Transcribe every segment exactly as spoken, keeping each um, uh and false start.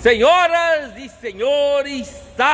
Senhoras e senhores,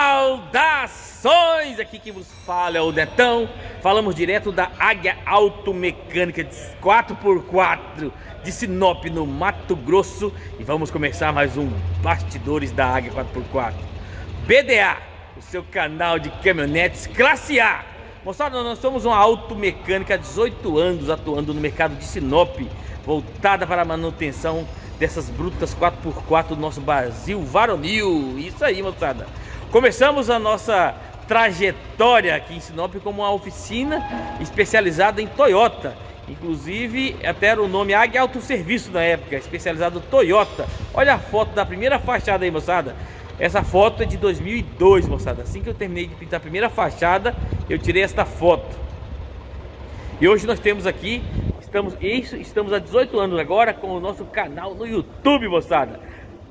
saudações! Aqui que vos fala é o Netão. Falamos direto da Águia Automecânica de quatro por quatro de Sinop, no Mato Grosso. E vamos começar mais um Bastidores da Águia quatro por quatro. B D A, o seu canal de caminhonetes classe A. Moçada, nós somos uma automecânica há dezoito anos atuando no mercado de Sinop, voltada para a manutenção dessas brutas quatro por quatro do nosso Brasil varonil. Isso aí, moçada. Começamos a nossa trajetória aqui em Sinop como uma oficina especializada em Toyota. Inclusive, até era o nome Águia Autosserviço na época, especializado em Toyota. Olha a foto da primeira fachada aí, moçada. Essa foto é de dois mil e dois, moçada. Assim que eu terminei de pintar a primeira fachada, eu tirei esta foto. E hoje nós temos aqui, estamos, isso, estamos há dezoito anos agora com o nosso canal no YouTube, moçada.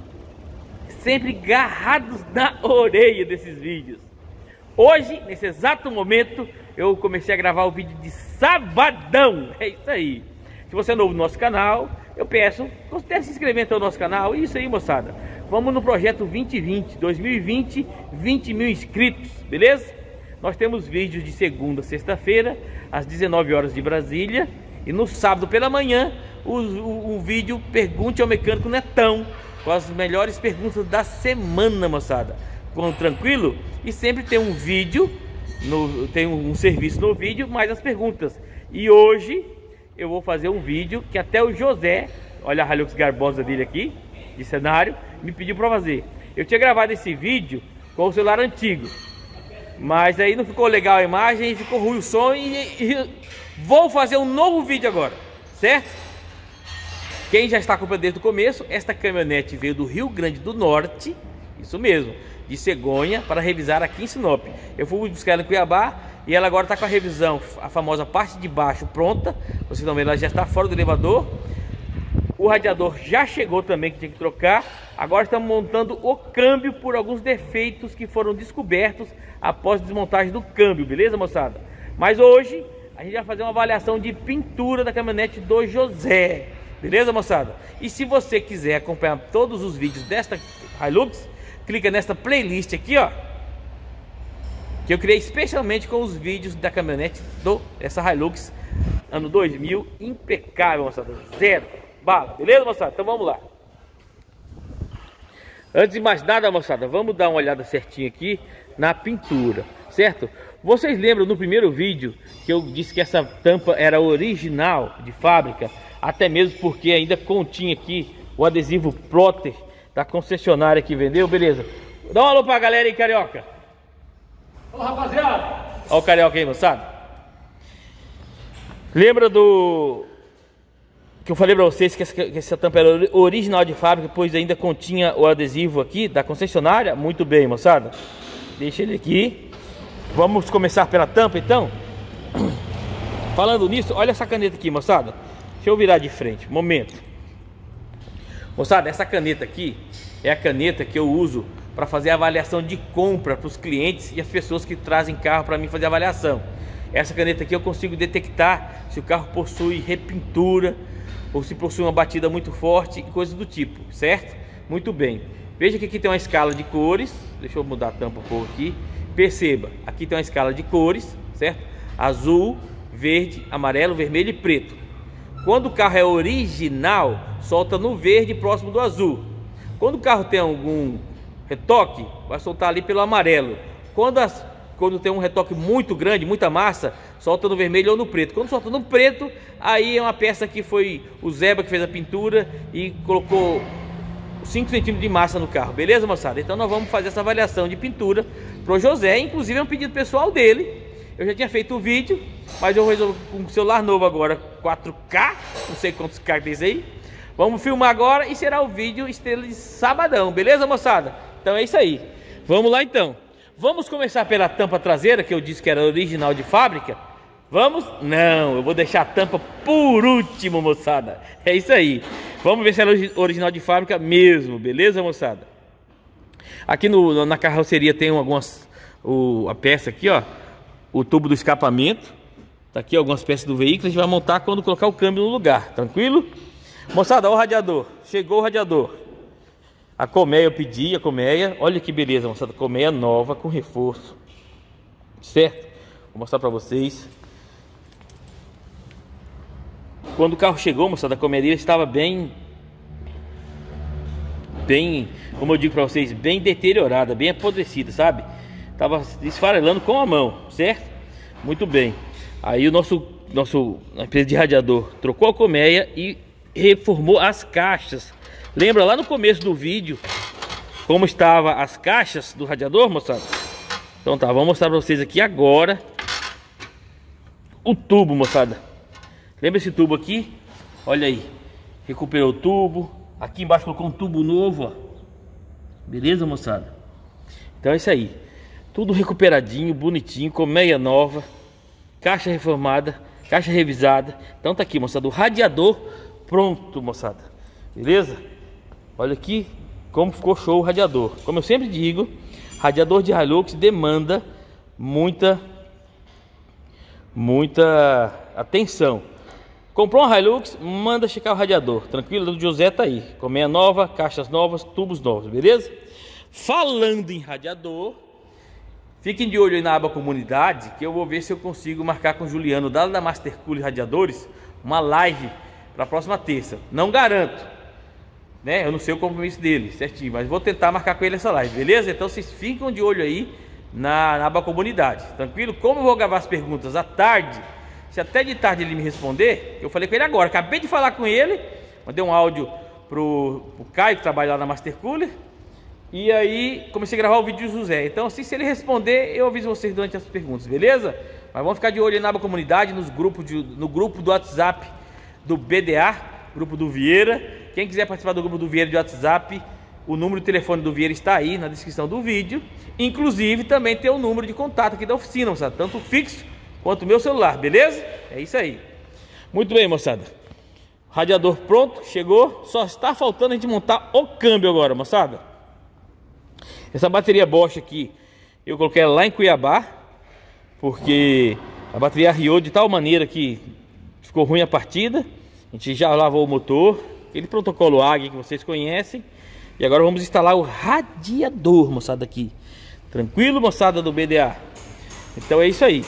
Sempre agarrados na orelha desses vídeos. Hoje, nesse exato momento, eu comecei a gravar o vídeo de sabadão. É isso aí. Se você é novo no nosso canal, eu peço, considere se inscrever no nosso canal. Isso aí, moçada. Vamos no projeto vinte vinte, dois mil e vinte, vinte mil inscritos, beleza? Nós temos vídeos de segunda a sexta-feira, às dezenove horas de Brasília. E no sábado pela manhã, o, o, o vídeo Pergunte ao Mecânico Netão, com as melhores perguntas da semana, moçada. Com, tranquilo? E sempre tem um vídeo, no, tem um, um serviço no vídeo, mais as perguntas. E hoje eu vou fazer um vídeo que até o José, olha a Hilux Garbosa dele aqui, de cenário, me pediu para fazer. Eu tinha gravado esse vídeo com o celular antigo, mas aí não ficou legal a imagem, ficou ruim o som e, e vou fazer um novo vídeo agora, certo? Quem já está acompanhando desde o começo, esta caminhonete veio do Rio Grande do Norte, isso mesmo, de Cegonha, para revisar aqui em Sinop. Eu fui buscar ela em Cuiabá e ela agora está com a revisão, a famosa parte de baixo pronta. Vocês estão vendo, ela já está fora do elevador. O radiador já chegou também, que tinha que trocar. Agora estamos montando o câmbio por alguns defeitos que foram descobertos após a desmontagem do câmbio, beleza, moçada? Mas hoje a gente vai fazer uma avaliação de pintura da caminhonete do José, beleza, moçada? E se você quiser acompanhar todos os vídeos desta Hilux, clica nesta playlist aqui, ó, que eu criei especialmente com os vídeos da caminhonete do essa Hilux ano dois mil, impecável, moçada, zero bala, beleza, moçada? Então vamos lá. Antes de mais nada, moçada, vamos dar uma olhada certinho aqui na pintura, certo? Vocês lembram no primeiro vídeo que eu disse que essa tampa era original de fábrica, até mesmo porque ainda continha aqui o adesivo plotter da concessionária que vendeu, beleza? Dá um alô pra galera aí, carioca. Ô, rapaziada. Ó o carioca aí, moçada. Lembra do que eu falei pra vocês que essa, que essa tampa era original de fábrica, pois ainda continha o adesivo aqui da concessionária? Muito bem, moçada. Deixa ele aqui. Vamos começar pela tampa, então. Falando nisso, olha essa caneta aqui, moçada. Deixa eu virar de frente, momento. Moçada, essa caneta aqui é a caneta que eu uso para fazer a avaliação de compra para os clientes e as pessoas que trazem carro para mim fazer a avaliação. Essa caneta aqui eu consigo detectar se o carro possui repintura ou se possui uma batida muito forte e coisas do tipo, certo? Muito bem. Veja que aqui tem uma escala de cores. Deixa eu mudar a tampa um pouco aqui. Perceba, aqui tem uma escala de cores, certo? Azul, verde, amarelo, vermelho e preto. Quando o carro é original, solta no verde próximo do azul. Quando o carro tem algum retoque, vai soltar ali pelo amarelo. Quando, as, quando tem um retoque muito grande, muita massa, solta no vermelho ou no preto. Quando solta no preto, aí é uma peça que foi o Zeba que fez a pintura e colocou cinco centímetros de massa no carro, beleza, moçada? Então nós vamos fazer essa avaliação de pintura pro José, inclusive é um pedido pessoal dele. Eu já tinha feito o vídeo, mas eu resolvi com um celular novo agora, quatro K, não sei quantos K tem isso aí. Vamos filmar agora e será o vídeo estrela de sabadão, beleza, moçada? Então é isso aí. Vamos lá então. Vamos começar pela tampa traseira, que eu disse que era original de fábrica. Vamos? Não, eu vou deixar a tampa por último, moçada. É isso aí. Vamos ver se ela é original de fábrica mesmo, beleza, moçada? Aqui no, na carroceria tem algumas, o, a peça aqui, ó, o tubo do escapamento. Tá aqui algumas peças do veículo, a gente vai montar quando colocar o câmbio no lugar, tranquilo? Moçada, olha o radiador. Chegou o radiador. A colmeia eu pedi, a colmeia, olha que beleza, moçada, colmeia nova com reforço, certo? Vou mostrar pra vocês. Quando o carro chegou, moçada, a colmeia estava bem, bem, como eu digo pra vocês, bem deteriorada, bem apodrecida, sabe? Tava esfarelando com a mão, certo? Muito bem. Aí o nosso, nosso a empresa de radiador trocou a colmeia e reformou as caixas. Lembra lá no começo do vídeo como estava as caixas do radiador, moçada? Então tá, vamos mostrar pra vocês aqui agora o tubo, moçada. Lembra esse tubo aqui? Olha aí, recuperou o tubo. Aqui embaixo colocou um tubo novo, ó. Beleza, moçada? Então é isso aí. Tudo recuperadinho, bonitinho, colmeia nova, caixa reformada, caixa revisada. Então tá aqui, moçada, o radiador pronto, moçada. Beleza? Olha aqui como ficou show o radiador. Como eu sempre digo, radiador de Hilux demanda muita, muita atenção. Comprou uma Hilux, manda checar o radiador. Tranquilo? O José tá aí. Colmeia nova, caixas novas, tubos novos, beleza? Falando em radiador, fiquem de olho aí na aba comunidade, que eu vou ver se eu consigo marcar com o Juliano da da Master Cool Radiadores uma live para a próxima terça. Não garanto, né? Eu não sei o compromisso dele certinho, mas vou tentar marcar com ele essa live, beleza? Então vocês ficam de olho aí na, na aba comunidade, tranquilo? Como eu vou gravar as perguntas à tarde, se até de tarde ele me responder, eu falei com ele agora, acabei de falar com ele, mandei um áudio pro, pro Caio, que trabalha lá na Master Cooler, e aí comecei a gravar o vídeo do José. Então assim, se ele responder, eu aviso vocês durante as perguntas, beleza? Mas vamos ficar de olho aí na aba comunidade, nos grupos de, no grupo do WhatsApp do B D A, grupo do Vieira. Quem quiser participar do grupo do Vieira de WhatsApp, o número de telefone do Vieira está aí na descrição do vídeo. Inclusive também tem o número de contato aqui da oficina, moçada, tanto fixo quanto o meu celular, beleza? É isso aí. Muito bem, moçada. Radiador pronto, chegou. Só está faltando a gente montar o câmbio agora, moçada. Essa bateria Bosch aqui, eu coloquei ela lá em Cuiabá, porque a bateria arriou de tal maneira que ficou ruim a partida. A gente já lavou o motor, aquele protocolo Águia que vocês conhecem. E agora vamos instalar o radiador, moçada, aqui. Tranquilo, moçada do B D A? Então é isso aí.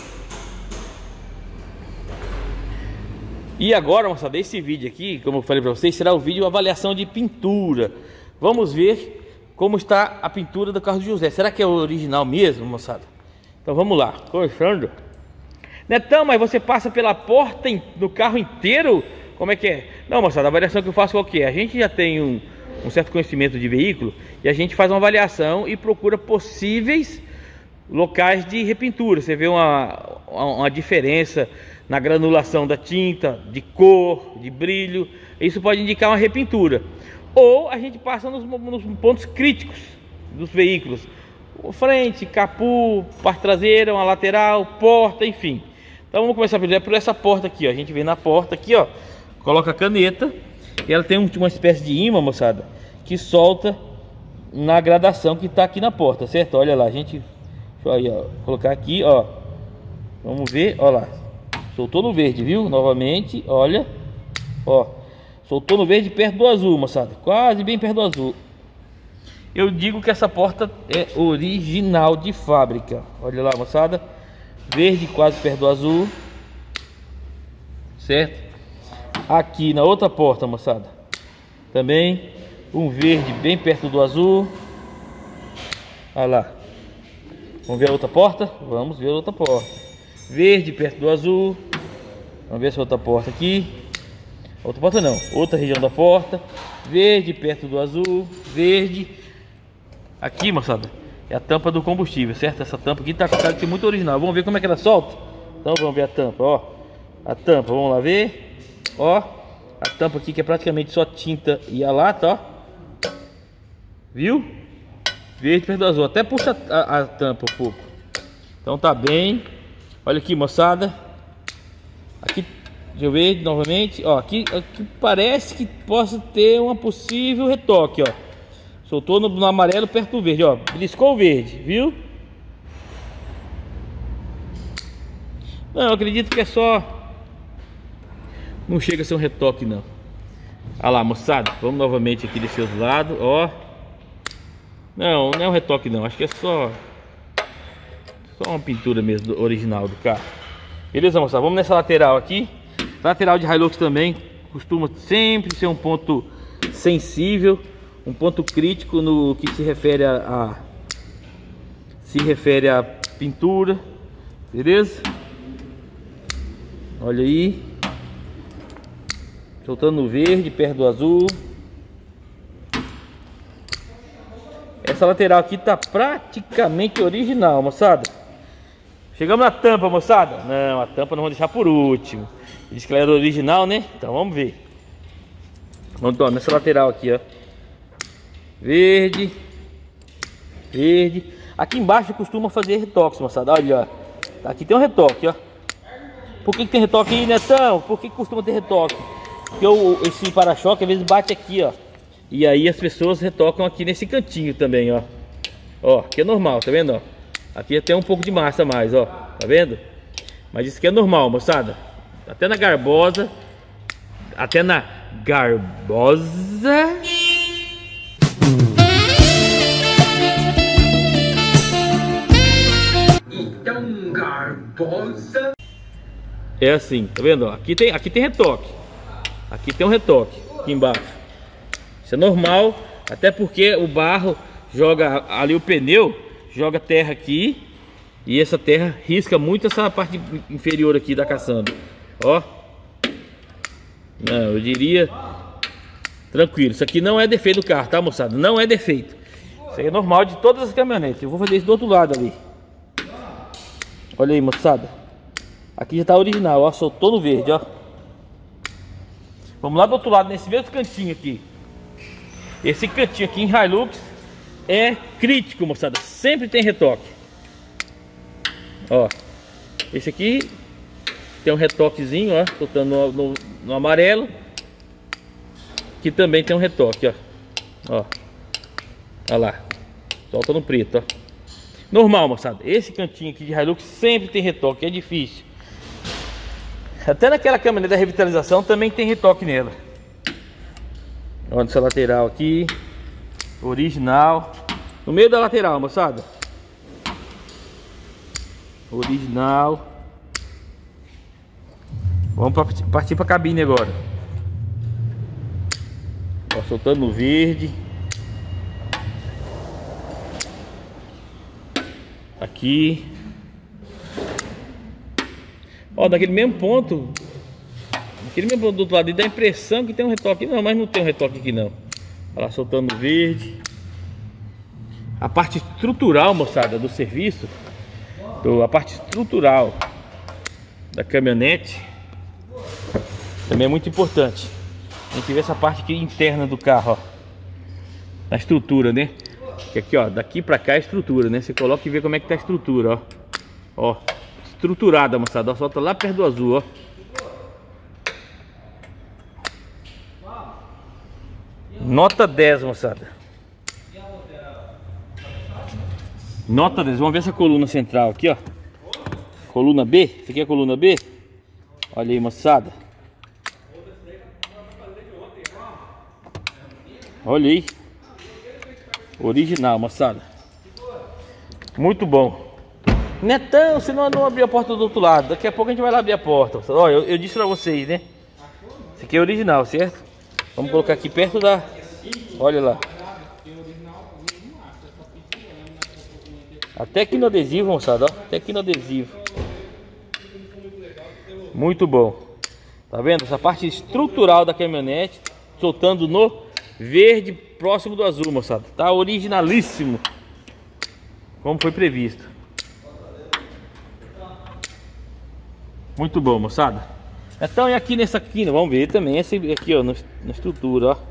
E agora, moçada, esse vídeo aqui, como eu falei para vocês, será o vídeo avaliação de pintura. Vamos ver como está a pintura do carro de José. Será que é o original mesmo, moçada? Então vamos lá. Começando. Netão, mas você passa pela porta no carro inteiro? Como é que é? Não, moçada, a avaliação que eu faço qual que é? A gente já tem um, um certo conhecimento de veículo e a gente faz uma avaliação e procura possíveis locais de repintura. Você vê uma, uma diferença na granulação da tinta, de cor, de brilho. Isso pode indicar uma repintura. Ou a gente passa nos, nos pontos críticos dos veículos: frente, capô, parte traseira, uma lateral, porta, enfim. Então vamos começar primeiro por essa porta aqui, ó. A gente vem na porta aqui, ó, coloca a caneta e ela tem um, uma espécie de imã, moçada, que solta na gradação que tá aqui na porta, certo? Olha lá, a gente, aí, ó, colocar aqui, ó. Vamos ver, ó lá. Soltou no verde, viu? Novamente, olha, ó. Soltou no verde perto do azul, moçada. Quase bem perto do azul. Eu digo que essa porta é original de fábrica. Olha lá, moçada. Verde quase perto do azul. Certo? Aqui na outra porta, moçada, também um verde bem perto do azul. Olha lá. Vamos ver a outra porta? Vamos ver a outra porta. Verde perto do azul. Vamos ver essa outra porta aqui. Outra porta não, outra região da porta. Verde perto do azul. Verde. Aqui, moçada, é a tampa do combustível, certo? Essa tampa aqui tá com cara de ser muito original. Vamos ver como é que ela solta? Então vamos ver a tampa, ó. A tampa, vamos lá ver. Ó, a tampa aqui que é praticamente só tinta e a lata, ó. Viu? Verde perto do azul. Até puxa a, a tampa um pouco. Então tá bem. Olha aqui, moçada. Aqui, deixa eu ver novamente. Ó, aqui, aqui parece que possa ter uma possível retoque, ó. Soltou no, no amarelo perto do verde, ó. Beliscou o verde, viu? Não, eu acredito que é só... Não chega a ser um retoque, não. Olha lá, moçada. Vamos novamente aqui desse outro lado, ó. Não, não é um retoque não, acho que é só Só uma pintura mesmo do original do carro. Beleza, moçada? Vamos nessa lateral aqui. Lateral de Hilux também costuma sempre ser um ponto sensível, um ponto crítico no que se refere a, a se refere a pintura. Beleza? Olha aí, soltando o verde perto do azul. Essa lateral aqui tá praticamente original, moçada. Chegamos na tampa, moçada. Não, a tampa não vou deixar por último. Diz que ela era original, né? Então vamos ver. Vamos ó, nessa lateral aqui, ó. Verde. Verde. Aqui embaixo costuma fazer retoques, moçada. Olha, ó. Aqui tem um retoque, ó. Por que, que tem retoque aí, Netão? Por que, que costuma ter retoque? Porque o, esse para-choque às vezes bate aqui, ó. E aí as pessoas retocam aqui nesse cantinho também, ó. Ó, aqui é normal, tá vendo, ó? Aqui tem um pouco de massa a mais, ó. Tá vendo? Mas isso aqui é normal, moçada. Até na garbosa. Até na garbosa. Então, garbosa. É assim, tá vendo? Ó? Aqui tem, aqui tem retoque. Aqui tem um retoque, aqui embaixo. Isso é normal, até porque o barro joga ali, o pneu joga terra aqui. E essa terra risca muito essa parte inferior aqui da caçamba. Ó. Não, eu diria tranquilo, isso aqui não é defeito do carro, tá, moçada? Não é defeito. Isso aí é normal de todas as caminhonetes. Eu vou fazer isso do outro lado ali. Olha aí, moçada. Aqui já tá original, ó, soltou no verde, ó. Vamos lá do outro lado, nesse mesmo cantinho aqui. Esse cantinho aqui em Hilux é crítico, moçada. Sempre tem retoque. Ó. Esse aqui tem um retoquezinho, ó, soltando no, no, no amarelo. Aqui também tem um retoque, ó. Ó. Olha lá. Solta no preto, ó. Normal, moçada. Esse cantinho aqui de Hilux sempre tem retoque, é difícil. Até naquela caminhonete da revitalização também tem retoque nela. Olha essa lateral aqui. Original. No meio da lateral, moçada. Original. Vamos partir para a cabine agora. Ó, soltando no verde. Aqui. Ó, daquele mesmo ponto. Daquele mesmo ponto do outro lado, dá a impressão que tem um retoque. Não, mas não tem um retoque aqui não. Olha lá, soltando verde. A parte estrutural, moçada, do serviço, do, a parte estrutural da caminhonete também é muito importante. A gente vê essa parte aqui interna do carro, ó. Na estrutura, né? Que aqui, ó, daqui pra cá é a estrutura, né? Você coloca e vê como é que tá a estrutura, ó. Ó, estruturada, moçada, ó, solta lá perto do azul, ó. Nota dez, moçada. Nota dez. Vamos ver essa coluna central aqui, ó. Coluna B. Essa aqui é a coluna B. Olha aí, moçada. Olha aí. Original, moçada. Muito bom. Netão, você não, não abriu a porta do outro lado. Daqui a pouco a gente vai lá abrir a porta. Olha, eu, eu disse pra vocês, né? Esse aqui é original, certo? Vamos colocar aqui perto da... Olha lá. Até aqui no adesivo, moçada, ó. Até aqui no adesivo. Muito bom. Tá vendo? Essa parte estrutural da caminhonete soltando no verde próximo do azul, moçada. Tá originalíssimo, como foi previsto. Muito bom, moçada. Então, e aqui nessa quina, vamos ver também esse aqui, ó, na estrutura, ó.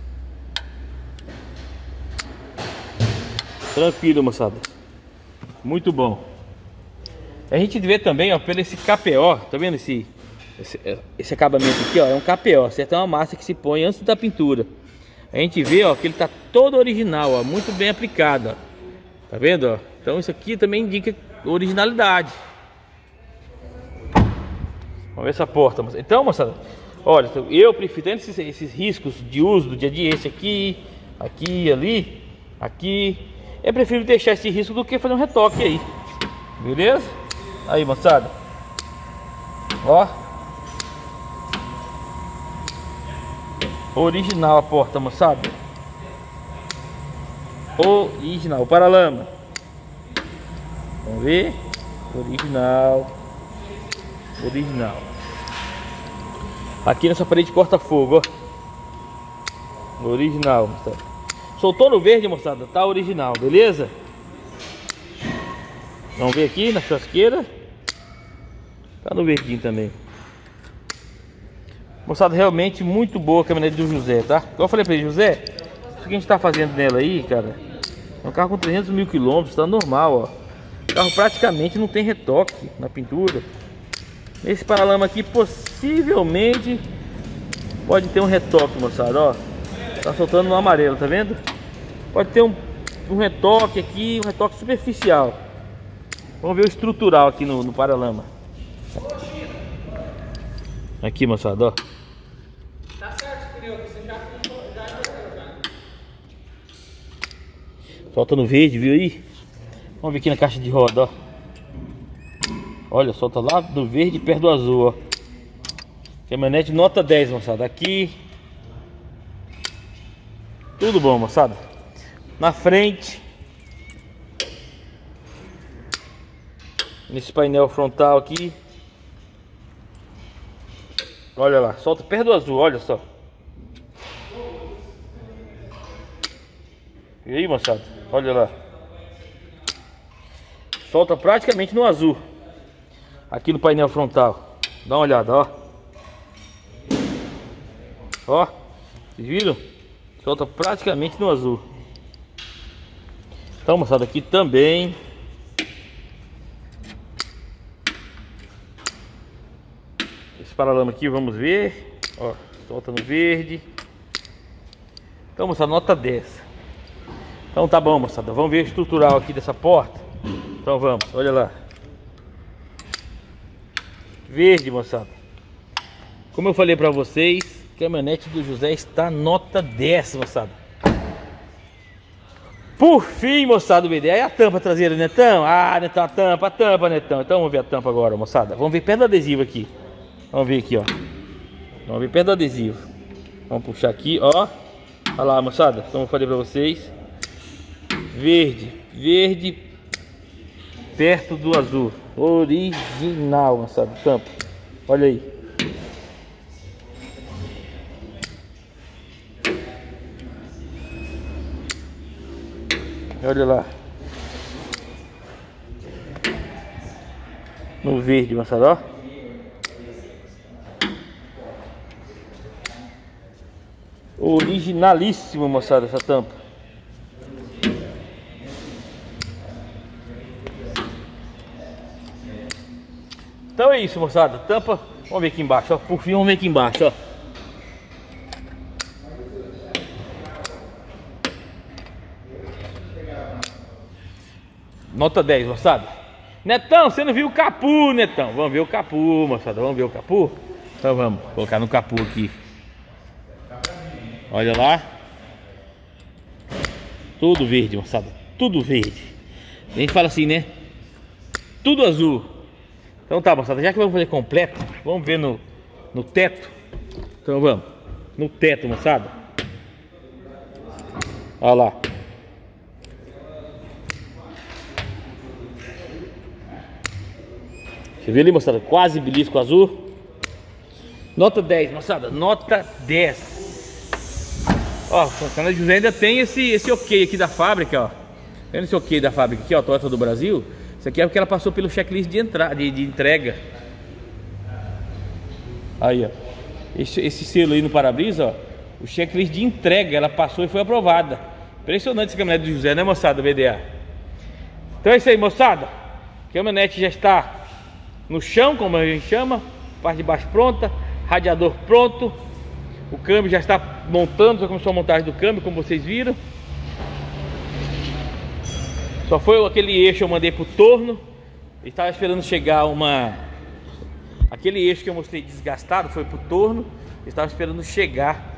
Tranquilo, moçada. Muito bom. A gente vê também, ó, pelo esse K P O, tá vendo esse, esse esse acabamento aqui, ó, é um K P O, certo? É uma massa que se põe antes da pintura. A gente vê, ó, que ele tá todo original, ó, muito bem aplicado, ó. Tá vendo, ó? Então isso aqui também indica originalidade. Vamos ver essa porta, moçada. Então, moçada, olha, eu prefiro tendo esses, esses riscos de uso do dia a dia, esse aqui, aqui, ali, aqui. é preferível deixar esse risco do que fazer um retoque aí. Beleza? Aí, moçada. Ó. Original a porta, moçada. Original. O paralama. Vamos ver. Original. Original. Aqui nessa parede corta-fogo, ó. Original, moçada. Soltou no verde, moçada. Tá original, beleza? Vamos ver aqui na churrasqueira. Tá no verdinho também. Moçada, realmente muito boa a caminhonete do José, tá? Igual eu falei pra ele, José, isso que a gente tá fazendo nela aí, cara, é um carro com trezentos mil quilômetros, tá normal, ó. O carro praticamente não tem retoque na pintura. Esse paralama aqui possivelmente pode ter um retoque, moçada, ó. Tá soltando no amarelo, tá vendo? Pode ter um, um retoque aqui, um retoque superficial. Vamos ver o estrutural aqui no, no paralama. Aqui, moçada, ó. Tá certo esse pneu aqui, você já já Solta no verde, viu aí? Vamos ver aqui na caixa de roda, ó. Olha, solta lá do verde perto do azul, ó. Caminhonete nota dez, moçada. Aqui. Tudo bom, moçada. Na frente. Nesse painel frontal aqui. Olha lá, solta perto do azul, olha só. E aí, moçada, olha lá. Solta praticamente no azul. Aqui no painel frontal. Dá uma olhada, ó. Ó, vocês viram? Solta praticamente no azul. Então, moçada, aqui também. Esse paralama aqui, vamos ver. Ó, solta no verde. Então, moçada, nota dez. Então tá bom, moçada. Vamos ver o estrutural aqui dessa porta. Então vamos, olha lá. Verde, moçada. Como eu falei pra vocês, a caminhonete do José está nota dez, moçada. Por fim, moçada, o B D. Aí a tampa traseira, Netão. Ah, Netão, a tampa, a tampa, Netão. Então vamos ver a tampa agora, moçada. Vamos ver perto do adesivo aqui. Vamos ver aqui, ó. Vamos ver perto do adesivo. Vamos puxar aqui, ó. Olha lá, moçada. Como eu falei pra vocês. Verde, verde perto do azul. Original, moçada, tampa. Olha aí. Olha lá. No verde, moçada, ó. Originalíssimo, moçada, essa tampa. Então é isso, moçada. Tampa. Vamos ver aqui embaixo, ó. Por fim, vamos ver aqui embaixo, ó. Nota dez, moçada. Netão, você não viu o capu, Netão? Vamos ver o capu, moçada. Vamos ver o capu? Então vamos colocar no capu aqui. Olha lá. Tudo verde, moçada. Tudo verde. A gente fala assim, né? Tudo azul. Então tá, moçada. Já que vamos fazer completo, vamos ver no, no teto. Então vamos. No teto, moçada. Olha lá. Você viu ali, moçada? Quase belisco azul. Nota dez, moçada. Nota dez. Ó, o canal de José ainda tem esse, esse ok aqui da fábrica, ó. Vendo esse ok da fábrica aqui, ó, Toyota do Brasil. Isso aqui é porque ela passou pelo checklist de, entrada, de, de entrega. Aí, ó. Esse, esse selo aí no para-brisa, ó. O checklist de entrega, ela passou e foi aprovada. Impressionante esse caminhonete do José, né, moçada, B D A? Então é isso aí, moçada. A caminhonete já está no chão, como a gente chama. Parte de baixo pronta. Radiador pronto. O câmbio já está montando, já começou a montagem do câmbio, como vocês viram. Só foi aquele eixo que eu mandei pro torno. Estava esperando chegar uma... Aquele eixo que eu mostrei desgastado foi pro torno. Estava esperando chegar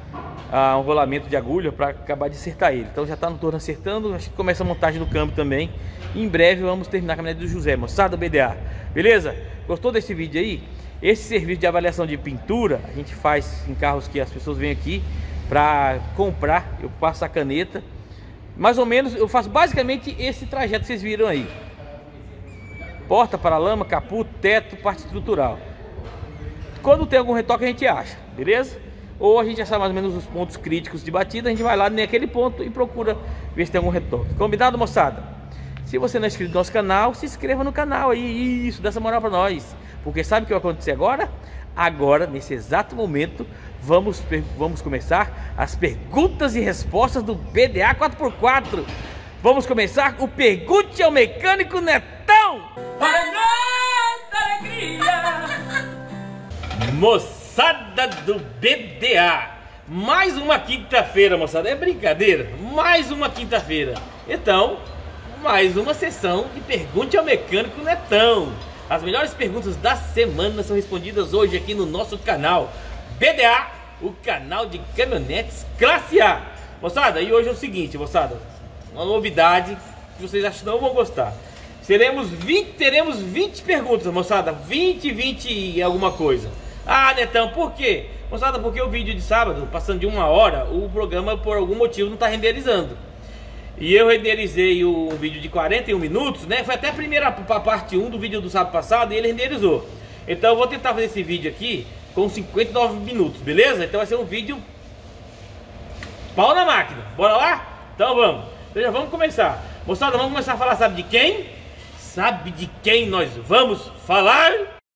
ah, um rolamento de agulha para acabar de acertar ele. Então já está no torno acertando, acho que começa a montagem do câmbio também. E em breve vamos terminar a caminhonete do José, moçada, B D A. Beleza? Gostou desse vídeo aí? Esse serviço de avaliação de pintura a gente faz em carros que as pessoas vêm aqui para comprar. Eu passo a caneta, mais ou menos eu faço basicamente esse trajeto que vocês viram aí: porta, paralama, capô, teto, parte estrutural. Quando tem algum retoque a gente acha, beleza? Ou a gente já sabe mais ou menos os pontos críticos de batida, a gente vai lá naquele ponto e procura ver se tem algum retoque. Combinado, moçada? Se você não é inscrito no nosso canal, se inscreva no canal aí, isso, dá essa moral pra nós. Porque sabe o que vai acontecer agora? Agora, nesse exato momento, vamos, vamos começar as perguntas e respostas do B D A quatro por quatro. Vamos começar o Pergunte ao Mecânico Netão! Para nossa alegria! Moçada do B D A, mais uma quinta-feira, moçada, é brincadeira, mais uma quinta-feira. Então, mais uma sessão de Pergunte ao Mecânico Netão. As melhores perguntas da semana são respondidas hoje aqui no nosso canal B D A, o canal de caminhonetes classe A. Moçada, e hoje é o seguinte, moçada, uma novidade que vocês acham que não vão gostar. Seremos vinte, teremos vinte perguntas, moçada, vinte, vinte e alguma coisa. Ah, Netão, por quê? Moçada, porque o vídeo de sábado, passando de uma hora, o programa por algum motivo não está renderizando. E eu renderizei um vídeo de quarenta e um minutos, né? Foi até a primeira a parte um do vídeo do sábado passado e ele renderizou. Então eu vou tentar fazer esse vídeo aqui com cinquenta e nove minutos, beleza? Então vai ser um vídeo pau na máquina. Bora lá? Então vamos. Então já vamos começar. Moçada, vamos começar a falar, sabe de quem? Sabe de quem nós vamos falar?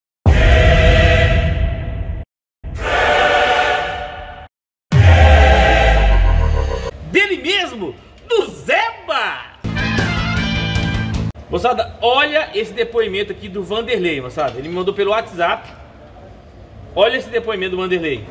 Dele mesmo, do Zeba! Moçada, olha esse depoimento aqui do Vanderlei, moçada. Ele me mandou pelo WhatsApp. Olha esse depoimento do Vanderlei.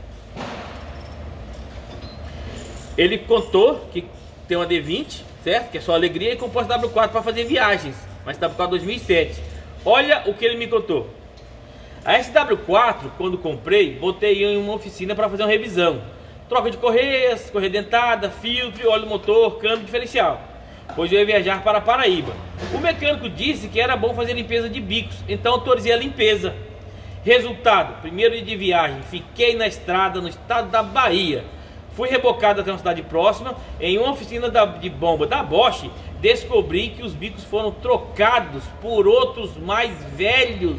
Ele contou que tem uma D vinte, certo? Que é só alegria, e comprou essa W quatro para fazer viagens. Mas W quatro dois mil e sete. Olha o que ele me contou. A S W quatro, quando comprei, botei em uma oficina para fazer uma revisão. Troca de correias, correia dentada, filtro, óleo motor, câmbio diferencial. Pois eu ia viajar para Paraíba. O mecânico disse que era bom fazer limpeza de bicos, então autorizei a limpeza. Resultado, primeiro dia de viagem, fiquei na estrada no estado da Bahia. Fui rebocado até uma cidade próxima, em uma oficina da, de bomba da Bosch, descobri que os bicos foram trocados por outros mais velhos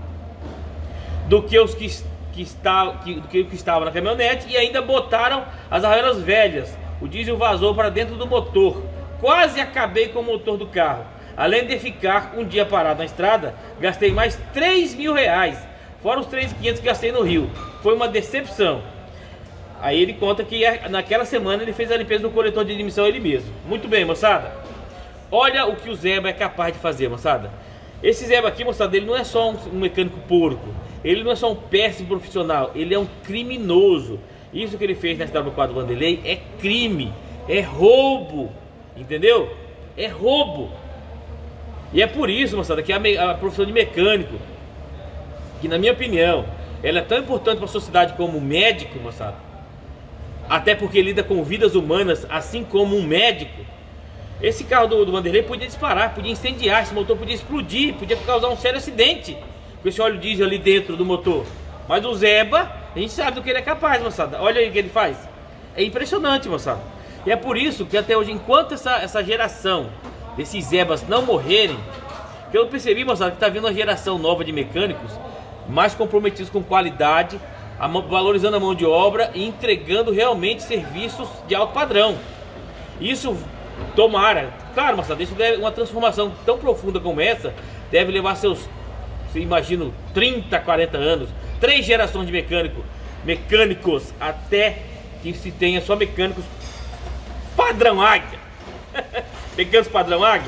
do que os que, que, está, que, do que, que estavam na caminhonete, e ainda botaram as arraiolas velhas. O diesel vazou para dentro do motor. Quase acabei com o motor do carro. Além de ficar um dia parado na estrada, gastei mais três mil reais, fora os três mil e quinhentos que gastei no Rio. Foi uma decepção. Aí ele conta que naquela semana ele fez a limpeza do coletor de admissão ele mesmo. Muito bem, moçada. Olha o que o Zeba é capaz de fazer, moçada. Esse Zeba aqui, moçada, ele não é só um, um mecânico porco. Ele não é só um péssimo profissional. Ele é um criminoso. Isso que ele fez na S W quatro Vanderlei é crime. É roubo. Entendeu? É roubo. E é por isso, moçada, que a, a profissão de mecânico, que na minha opinião, ela é tão importante para a sociedade como médico, moçada. Até porque lida com vidas humanas, assim como um médico. Esse carro do, do Vanderlei podia disparar, podia incendiar, esse motor podia explodir, podia causar um sério acidente com esse óleo diesel ali dentro do motor. Mas o Zeba, a gente sabe do que ele é capaz, moçada. Olha aí o que ele faz. É impressionante, moçada. E é por isso que até hoje, enquanto essa, essa geração desses Zebas não morrerem, que eu percebi, moçada, que está vindo uma geração nova de mecânicos mais comprometidos com qualidade, a mão, valorizando a mão de obra e entregando realmente serviços de alto padrão. Isso, tomara, claro, moçada, isso deve, uma transformação tão profunda como essa deve levar seus, eu imagino, trinta, quarenta anos, três gerações de mecânico, mecânicos, até que se tenha só mecânicos padrão Águia. Mecânicos padrão Águia.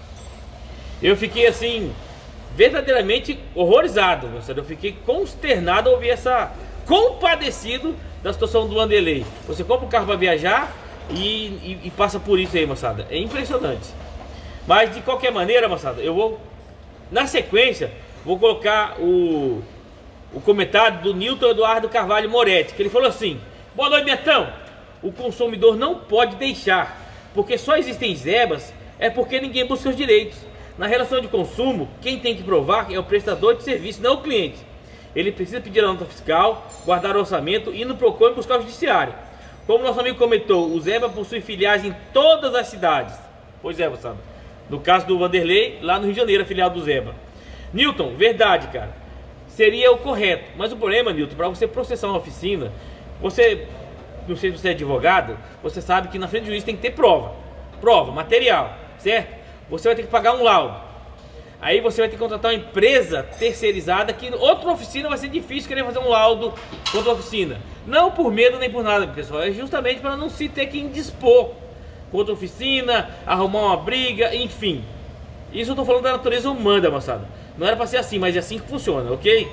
Eu fiquei assim, verdadeiramente horrorizado, moçada. Eu fiquei consternado ao ouvir essa, compadecido da situação do Vanderlei. Você compra um carro para viajar e, e, e passa por isso aí, moçada. É impressionante. Mas de qualquer maneira, moçada, eu vou, na sequência, vou colocar o, o comentário do Nilton Eduardo Carvalho Moretti, que ele falou assim: boa noite, Netão. o consumidor não pode deixar, porque só existem zebras é porque ninguém busca os direitos. Na relação de consumo, quem tem que provar é o prestador de serviço, não o cliente. Ele precisa pedir a nota fiscal, guardar o orçamento e ir no Procon e buscar o judiciário. Como nosso amigo comentou, o Zeba possui filiais em todas as cidades. Pois é, moçada. No caso do Vanderlei, lá no Rio de Janeiro, a filial do Zeba. Newton, verdade, cara. Seria o correto. Mas o problema, Newton, para você processar uma oficina, você, não sei se você é advogado, você sabe que na frente do juiz tem que ter prova. Prova, material, certo? Você vai ter que pagar um laudo. Aí você vai ter que contratar uma empresa terceirizada, que outra oficina vai ser difícil querer fazer um laudo contra a oficina. Não por medo nem por nada, pessoal. É justamente para não se ter que indispor contra a oficina, arrumar uma briga, enfim. Isso eu tô falando da natureza humana, moçada. Não era para ser assim, mas é assim que funciona, ok?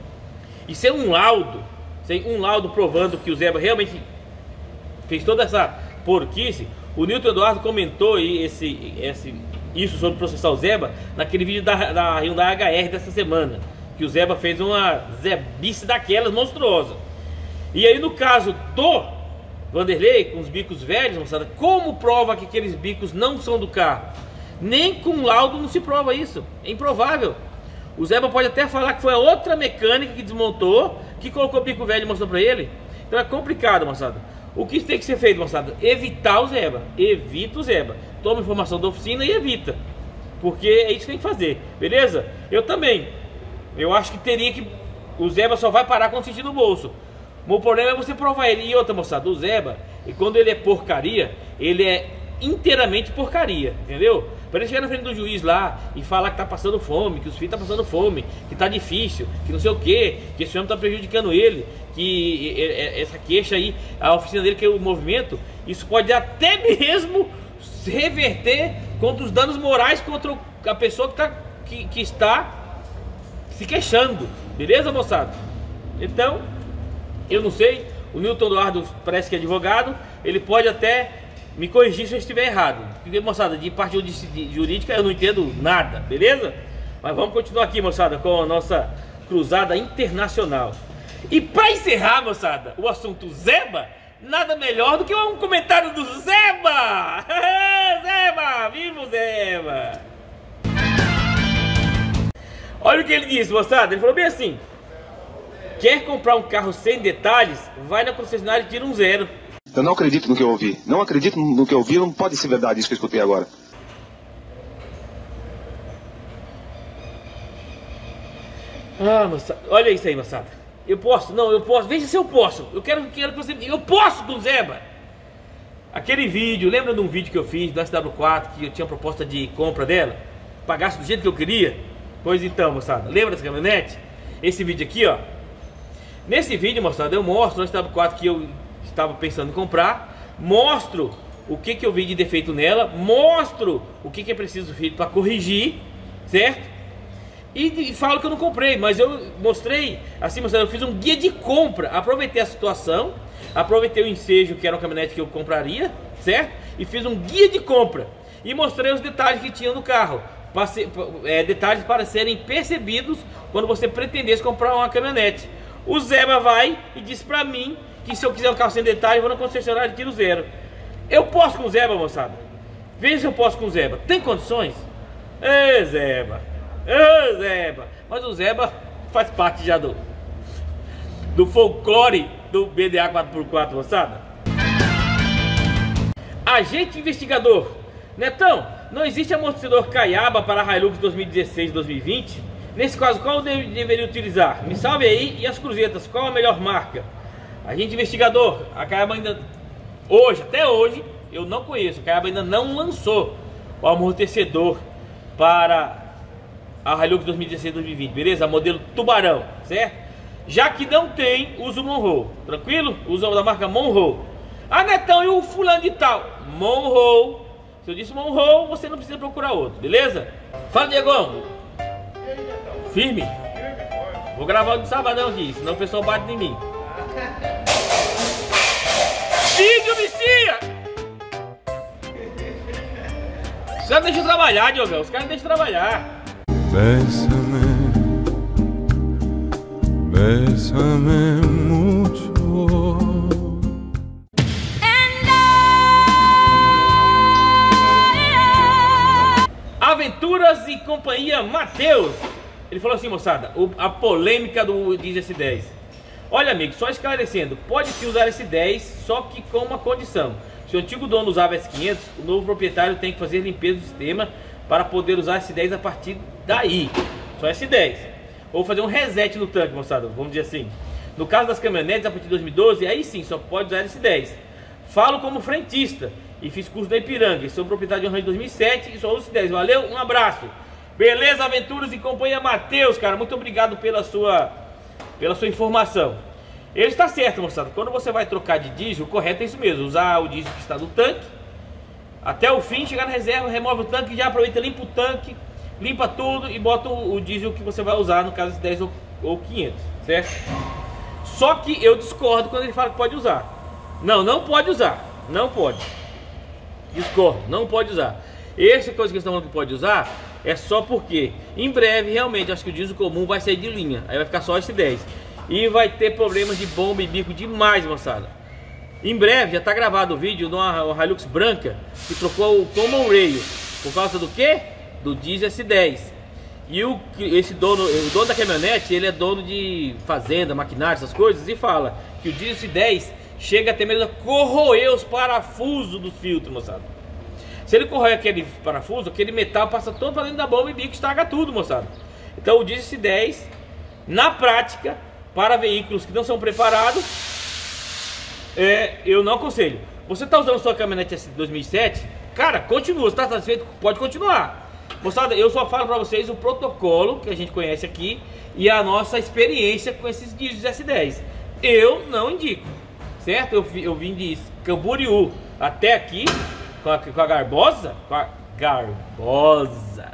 E ser um laudo, sem um laudo provando que o Zeba realmente fez toda essa porquice. O Newton Eduardo comentou aí esse, esse, isso sobre processar o Zeba naquele vídeo da, da Hyundai H R dessa semana, que o Zeba fez uma zebice daquelas monstruosa. E aí no caso do Vanderlei, com os bicos velhos, moçada, como prova que aqueles bicos não são do carro? Nem com laudo não se prova isso, é improvável. O Zeba pode até falar que foi a outra mecânica que desmontou, que colocou o bico velho e mostrou pra ele. Então é complicado, moçada. O que tem que ser feito, moçada? Evitar o Zeba. Evita o Zeba. Toma informação da oficina e evita. Porque é isso que tem que fazer, beleza? Eu também. Eu acho que teria que... O Zeba só vai parar quando sentir no bolso. O problema é você provar ele. E outra, moçada, o Zeba, e quando ele é porcaria, ele é inteiramente porcaria, entendeu? Para ele chegar na frente do juiz lá e falar que tá passando fome, que os filhos tá passando fome, que tá difícil, que não sei o que, que esse homem tá prejudicando ele, que essa queixa aí, a oficina dele, que é o movimento, isso pode até mesmo reverter contra os danos morais contra a pessoa que, tá, que, que está se queixando, beleza, moçada? Então, eu não sei, o Newton Eduardo parece que é advogado, ele pode até me corrigir se eu estiver errado, porque, moçada, de parte jurídica eu não entendo nada, beleza? Mas vamos continuar aqui, moçada, com a nossa cruzada internacional. E para encerrar, moçada, o assunto Zeba, nada melhor do que um comentário do Zeba! Zeba! Viva o Zeba! Olha o que ele disse, moçada, ele falou bem assim: quer comprar um carro sem detalhes, vai na concessionária e tira um zero. Eu não acredito no que eu ouvi. Não acredito no que eu ouvi, não pode ser verdade isso que eu escutei agora. Ah, moçada, olha isso aí, moçada. Eu posso, não, eu posso, veja se eu posso. Eu quero, quero que você me diga, eu posso do Zeba. Aquele vídeo, lembra de um vídeo que eu fiz do S W quatro, que eu tinha proposta de compra dela? Pagasse do jeito que eu queria? Pois então, moçada, lembra dessa caminhonete? Esse vídeo aqui, ó. Nesse vídeo, moçada, eu mostro o S W quatro que eu estava pensando em comprar, mostro o que que eu vi de defeito nela, mostro o que que é preciso feito para corrigir, certo? E, e falo que eu não comprei, mas eu mostrei, assim, mostrando, eu fiz um guia de compra, aproveitei a situação, aproveitei o ensejo que era uma caminhonete que eu compraria, certo? E fiz um guia de compra e mostrei os detalhes que tinha no carro, para ser, é, detalhes para serem percebidos quando você pretendesse comprar uma caminhonete. O Zeba vai e diz pra mim que se eu quiser um carro sem detalhe, eu vou na concessionária e tiro zero. Eu posso com o Zeba, moçada? Veja se eu posso com o Zeba. Tem condições? Ê, Zeba. Ê, Zeba. Mas o Zeba faz parte já do do folclore do B D A quatro por quatro, moçada. Agente investigador. Netão, não existe amortecedor Caiaba para a Hilux dois mil e dezesseis dois mil e vinte? Nesse caso, qual eu deveria utilizar? Me salve aí. E as cruzetas, qual a melhor marca? Agente investigador, a Caiaba ainda, hoje, até hoje, eu não conheço, a Caiaba ainda não lançou o amortecedor para a Hilux dois mil e dezesseis dois mil e vinte, beleza? Modelo Tubarão, certo? Já que não tem, usa o Monroe, tranquilo? Usa o da marca Monroe. Ah, Netão, e o fulano de tal? Monroe. Se eu disse Monroe, você não precisa procurar outro, beleza? Fala, Diegão. Firme? Vou gravar de sabadão aqui, senão o pessoal bate em mim. Vídeo, vicia! Os caras deixam trabalhar, Diogão. Os caras deixam trabalhar. Bésame, bésame mucho. Aventuras e Companhia Matheus. Ele falou assim, moçada, o, a polêmica do diesel S dez. Olha, amigo, só esclarecendo, pode-se usar S dez, só que com uma condição. Se o antigo dono usava S quinhentos, o novo proprietário tem que fazer limpeza do sistema para poder usar S dez a partir daí. Só S dez. Ou fazer um reset no tanque, moçada, vamos dizer assim. No caso das caminhonetes, a partir de dois mil e doze, aí sim, só pode usar S dez. Falo como frentista e fiz curso da Ipiranga. Sou proprietário de um Range dois mil e sete e só uso S dez. Valeu, um abraço. Beleza, Aventuras e Companhia Matheus, cara. Muito obrigado pela sua, pela sua informação. Ele está certo, moçada. Quando você vai trocar de diesel, o correto é isso mesmo. Usar o diesel que está no tanque até o fim, chegar na reserva, remove o tanque, já aproveita, limpa o tanque, limpa tudo e bota o, o diesel que você vai usar, no caso S dez ou, ou quinhentos, certo? Só que eu discordo quando ele fala que pode usar. Não, não pode usar. Não pode. Discordo, não pode usar. Essa coisa que eles estão falando que pode usar é só porque em breve, realmente, acho que o diesel comum vai sair de linha. Aí vai ficar só S dez. E vai ter problemas de bomba e bico demais, moçada. Em breve, já está gravado o vídeo de uma Hilux branca que trocou o Common Rail. Por causa do quê? Do diesel S dez. E o, esse dono, o dono da caminhonete, ele é dono de fazenda, maquinário, essas coisas. E fala que o diesel S dez chega até mesmo a corroer os parafusos do filtro, moçada. Se ele corroer aquele parafuso, aquele metal passa todo para dentro da bomba e bico estraga tudo, moçada. Então o diesel S dez, na prática, para veículos que não são preparados, é, eu não aconselho. Você está usando sua caminhonete dois mil e sete? Cara, continua, está satisfeito? Pode continuar. Moçada, eu só falo para vocês o protocolo que a gente conhece aqui e a nossa experiência com esses diesels S dez. Eu não indico, certo? Eu, eu vim de Camboriú até aqui com a, com a Garbosa, com a Garbosa.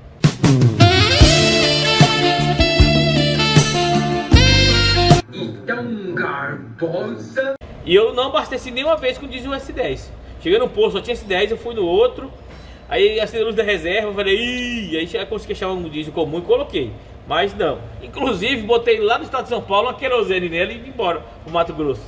Então, Garbosa. E eu não abasteci nenhuma vez com diesel S dez. Cheguei no posto, só tinha S dez, eu fui no outro. Aí acendei a luz da reserva, eu falei, ih, aí já consegui achar um diesel comum e coloquei. Mas não. Inclusive, botei lá no estado de São Paulo uma querosene nela e vim embora pro Mato Grosso.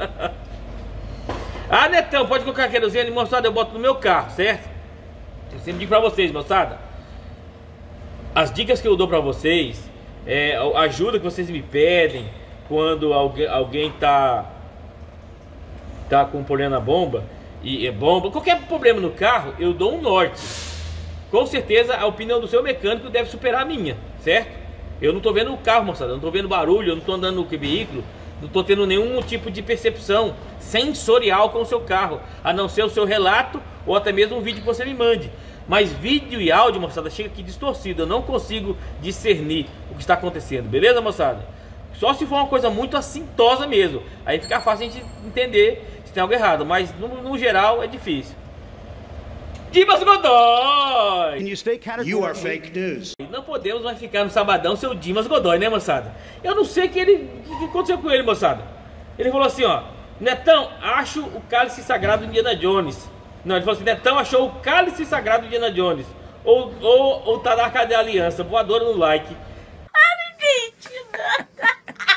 Ah, Netão, pode colocar querosene, moçada, eu boto no meu carro, certo? Eu sempre digo pra vocês, moçada, as dicas que eu dou pra vocês, é, a ajuda que vocês me pedem quando alguém, alguém tá, tá com um problema na bomba, e é bomba, qualquer problema no carro, eu dou um norte. Com certeza a opinião do seu mecânico deve superar a minha, certo? Eu não tô vendo o carro, moçada, eu não tô vendo barulho, eu não tô andando no veículo, não tô tendo nenhum tipo de percepção sensorial com o seu carro, a não ser o seu relato ou até mesmo um vídeo que você me mande. Mas vídeo e áudio, moçada, chega aqui distorcido, eu não consigo discernir o que está acontecendo, beleza, moçada? Só se for uma coisa muito assintosa mesmo, aí fica fácil a gente entender se tem algo errado, mas no, no geral é difícil. Dimas Godoy! You are fake news. Não podemos mais ficar no sabadão seu Dimas Godoy, né, moçada? Eu não sei que ele, o que aconteceu com ele, moçada. Ele falou assim, ó, Netão, acho o cálice sagrado de Indiana Jones. Não, ele falou assim, Netão achou o cálice sagrado de Indiana Jones. Ou, ou, ou tá na cadê a aliança? Voadora no like. Ah, não entendi nada.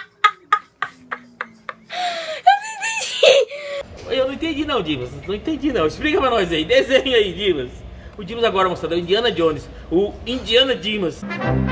Eu não entendi. Eu não entendi não, Dimas. Não entendi não. Explica pra nós aí. Desenha aí, Dimas. O Dimas agora, moçada, é o Indiana Jones. O Indiana Dimas.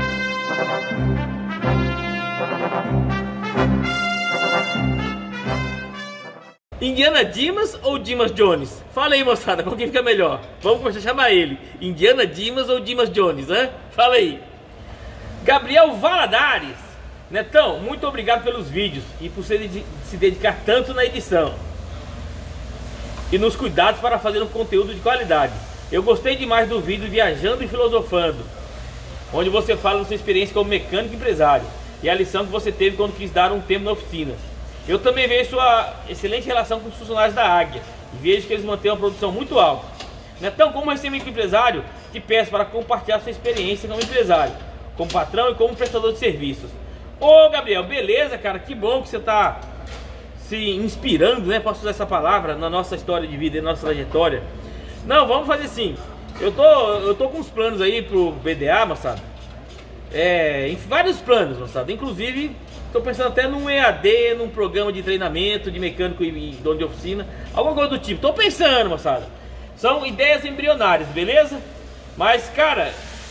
Indiana Dimas ou Dimas Jones? Fala aí, moçada, qual que fica melhor? Vamos começar a chamar ele. Indiana Dimas ou Dimas Jones, hein? Fala aí. Gabriel Valadares. Netão, muito obrigado pelos vídeos e por se, se dedicar tanto na edição e nos cuidados para fazer um conteúdo de qualidade. Eu gostei demais do vídeo Viajando e Filosofando, onde você fala da sua experiência como mecânico e empresário e a lição que você teve quando quis dar um tempo na oficina. Eu também vejo sua excelente relação com os funcionários da Águia e vejo que eles mantêm uma produção muito alta. Então, como recém-mecânico empresário, te peço para compartilhar sua experiência como empresário, como patrão e como prestador de serviços. Ô Gabriel, beleza, cara, que bom que você está se inspirando, né? Posso usar essa palavra na nossa história de vida e na nossa trajetória. Não, vamos fazer assim. Eu tô, eu tô com uns planos aí pro B D A, moçada. É, em vários planos, moçada. Inclusive, tô pensando até num E A D, num programa de treinamento de mecânico e dono de oficina, alguma coisa do tipo. Tô pensando, moçada. São ideias embrionárias, beleza? Mas, cara,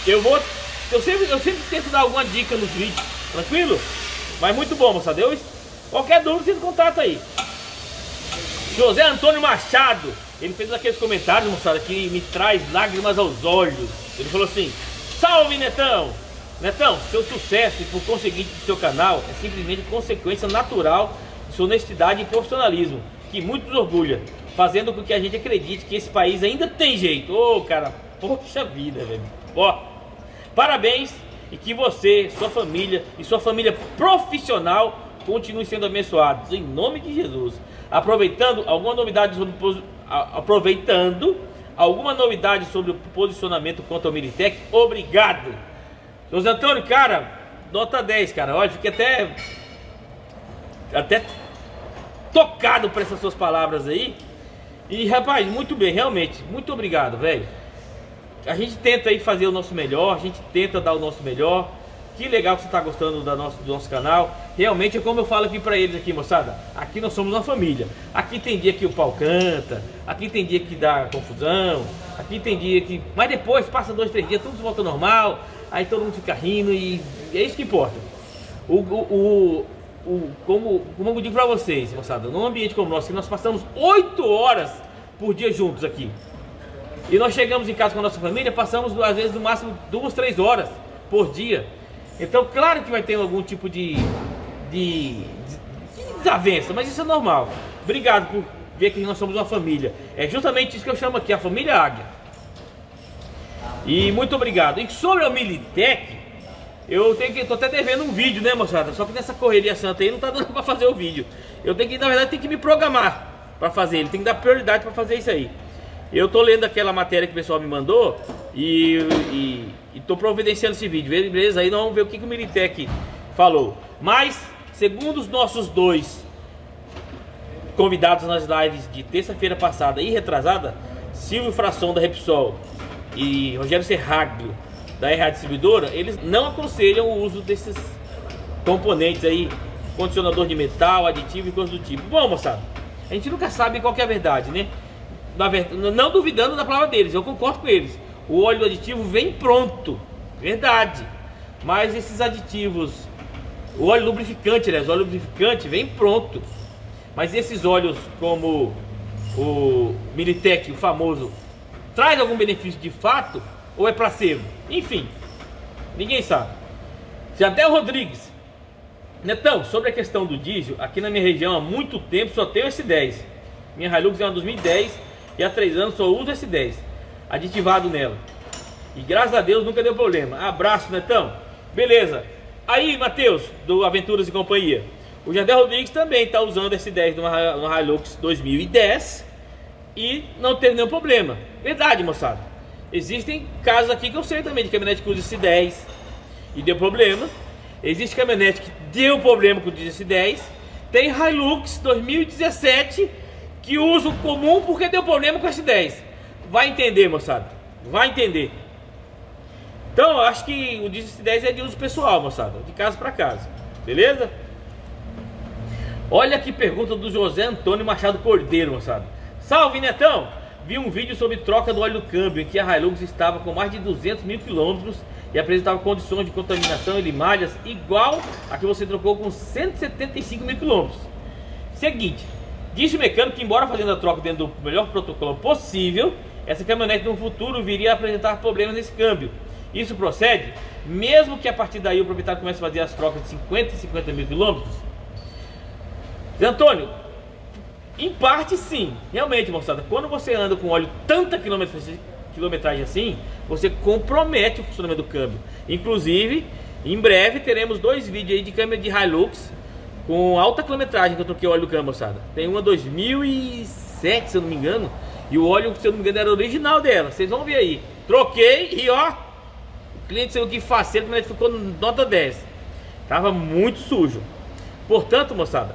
eu vou... Eu sempre, eu sempre tento dar alguma dica nos vídeos, tranquilo? Mas muito bom, moçada. Eu, qualquer dúvida, você contato aí. José Antônio Machado, ele fez aqueles comentários, moçada, que me traz lágrimas aos olhos. Ele falou assim: salve, Netão! Netão, seu sucesso e por conseguinte do seu canal é simplesmente consequência natural de sua honestidade e profissionalismo, que muito nos orgulha, fazendo com que a gente acredite que esse país ainda tem jeito. Ô, oh, cara, poxa vida, velho. Ó, parabéns e que você, sua família e sua família profissional continuem sendo abençoados, em nome de Jesus. Aproveitando alguma novidade sobre aproveitando alguma novidade sobre o posicionamento quanto ao Militec, obrigado. José Antônio, cara, nota dez, cara. Olha, fiquei até até tocado por essas suas palavras aí. E rapaz, muito bem, realmente, muito obrigado, velho. A gente tenta aí fazer o nosso melhor, a gente tenta dar o nosso melhor. Que legal que você está gostando da nosso, do nosso canal. Realmente é como eu falo aqui para eles aqui, moçada. Aqui nós somos uma família. Aqui tem dia que o pau canta, aqui tem dia que dá confusão, aqui tem dia que... Mas depois, passa dois, três dias, tudo volta ao normal. Aí todo mundo fica rindo e é isso que importa. O, o, o, o, como, como eu digo para vocês, moçada, num ambiente como o nosso, que nós passamos oito horas por dia juntos aqui. E nós chegamos em casa com a nossa família, passamos às vezes no máximo duas, três horas por dia. Então, claro que vai ter algum tipo de, de, de desavença, mas isso é normal. Obrigado por ver que nós somos uma família. É justamente isso que eu chamo aqui, a família Águia. E muito obrigado. E sobre o Militec, eu tenho que, tô até devendo um vídeo, né, moçada? Só que nessa correria santa aí não tá dando pra fazer o vídeo. Eu tenho que, na verdade, tem que me programar pra fazer ele. Tem que dar prioridade pra fazer isso aí. Eu tô lendo aquela matéria que o pessoal me mandou e... e E tô providenciando esse vídeo, beleza? Aí nós vamos ver o que, que o Militec falou. Mas, segundo os nossos dois convidados nas lives de terça-feira passada e retrasada, Silvio Frasson da Repsol e Rogério Serraglio da R A Distribuidora, eles não aconselham o uso desses componentes aí, condicionador de metal, aditivo e coisas do tipo. Bom, moçada, a gente nunca sabe qual que é a verdade, né? Na verdade, não duvidando da palavra deles, eu concordo com eles. O óleo aditivo vem pronto, verdade. Mas esses aditivos, o óleo lubrificante, aliás, o óleo lubrificante vem pronto. Mas esses óleos como o Militec, o famoso, traz algum benefício de fato ou é placebo? Enfim, ninguém sabe. Jadel Rodrigues: Netão, sobre a questão do diesel, aqui na minha região há muito tempo só tenho S dez. Minha Hilux é uma dois mil e dez e há três anos só uso S dez aditivado nela. E graças a Deus nunca deu problema. Abraço, Netão. Beleza. Aí, Matheus, do Aventuras e Companhia. O Jadel Rodrigues também está usando S dez no Hilux dois mil e dez e não teve nenhum problema. Verdade, moçada. Existem casos aqui que eu sei também de caminhonete que usa S dez e deu problema. Existe caminhonete que deu problema com o S dez. Tem Hilux dois mil e dezessete que usa o comum porque deu problema com o S dez. Vai entender, moçada. Vai entender. Então, eu acho que o S dez é de uso pessoal, moçada. De casa para casa. Beleza? Olha que pergunta do José Antônio Machado Cordeiro, moçada. Salve, Netão! Vi um vídeo sobre troca do óleo do câmbio, em que a Hilux estava com mais de duzentos mil quilômetros e apresentava condições de contaminação e limalhas igual a que você trocou com cento e setenta e cinco mil quilômetros. Seguinte, disse o mecânico que, embora fazendo a troca dentro do melhor protocolo possível, essa caminhonete no futuro viria a apresentar problemas nesse câmbio. Isso procede? Mesmo que a partir daí o proprietário comece a fazer as trocas de cinquenta e cinquenta mil quilômetros? Zé Antônio, em parte sim. Realmente, moçada, quando você anda com óleo tanta quilometragem, quilometragem assim, você compromete o funcionamento do câmbio. Inclusive, em breve teremos dois vídeos aí de câmbio de Hilux com alta quilometragem que eu troquei o óleo do câmbio, moçada. Tem uma dois mil e sete, se eu não me engano. E o óleo, se eu não me engano, era original dela. Vocês vão ver aí. Troquei e ó, o cliente saiu que faceiro, mas ficou nota dez. Tava muito sujo. Portanto, moçada,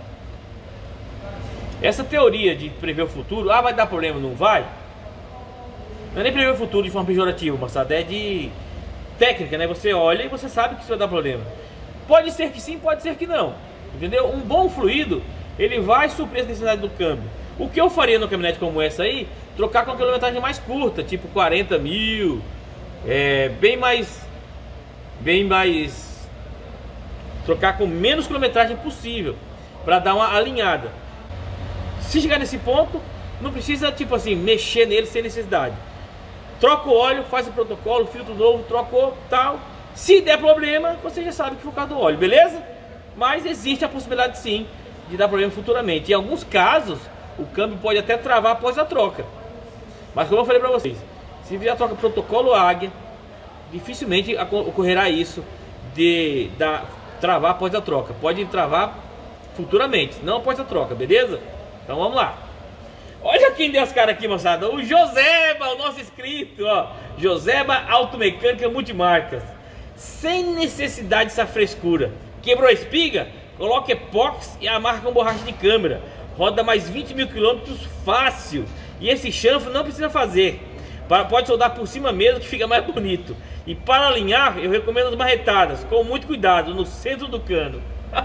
essa teoria de prever o futuro, ah, vai dar problema, não vai? Não é nem prever o futuro de forma pejorativa, moçada. É de técnica, né? Você olha e você sabe que isso vai dar problema. Pode ser que sim, pode ser que não. Entendeu? Um bom fluido, ele vai suprir as necessidades do câmbio. O que eu faria numa caminhonete como essa aí? Trocar com uma quilometragem mais curta, tipo quarenta mil, é, bem mais, bem mais, trocar com menos quilometragem possível, para dar uma alinhada. Se chegar nesse ponto, não precisa tipo assim mexer nele sem necessidade. Troca o óleo, faz o protocolo, filtro novo, trocou, tal. Se der problema, você já sabe que foi por causa do óleo, beleza? Mas existe a possibilidade sim de dar problema futuramente. Em alguns casos, o câmbio pode até travar após a troca. Mas como eu falei para vocês, se vier a troca protocolo Águia, dificilmente ocorrerá isso de dar, travar após a troca. Pode travar futuramente, não após a troca, beleza? Então vamos lá. Olha quem deu as caras aqui, moçada. O Joseba, o nosso inscrito, ó. Joseba Automecânica Multimarcas. Sem necessidade dessa frescura. Quebrou a espiga? Coloca epox e amarra com borracha de câmera. Roda mais vinte mil quilômetros fácil. E esse chanfro não precisa fazer. Pode soldar por cima mesmo que fica mais bonito. E para alinhar, eu recomendo as marretadas. Com muito cuidado, no centro do cano.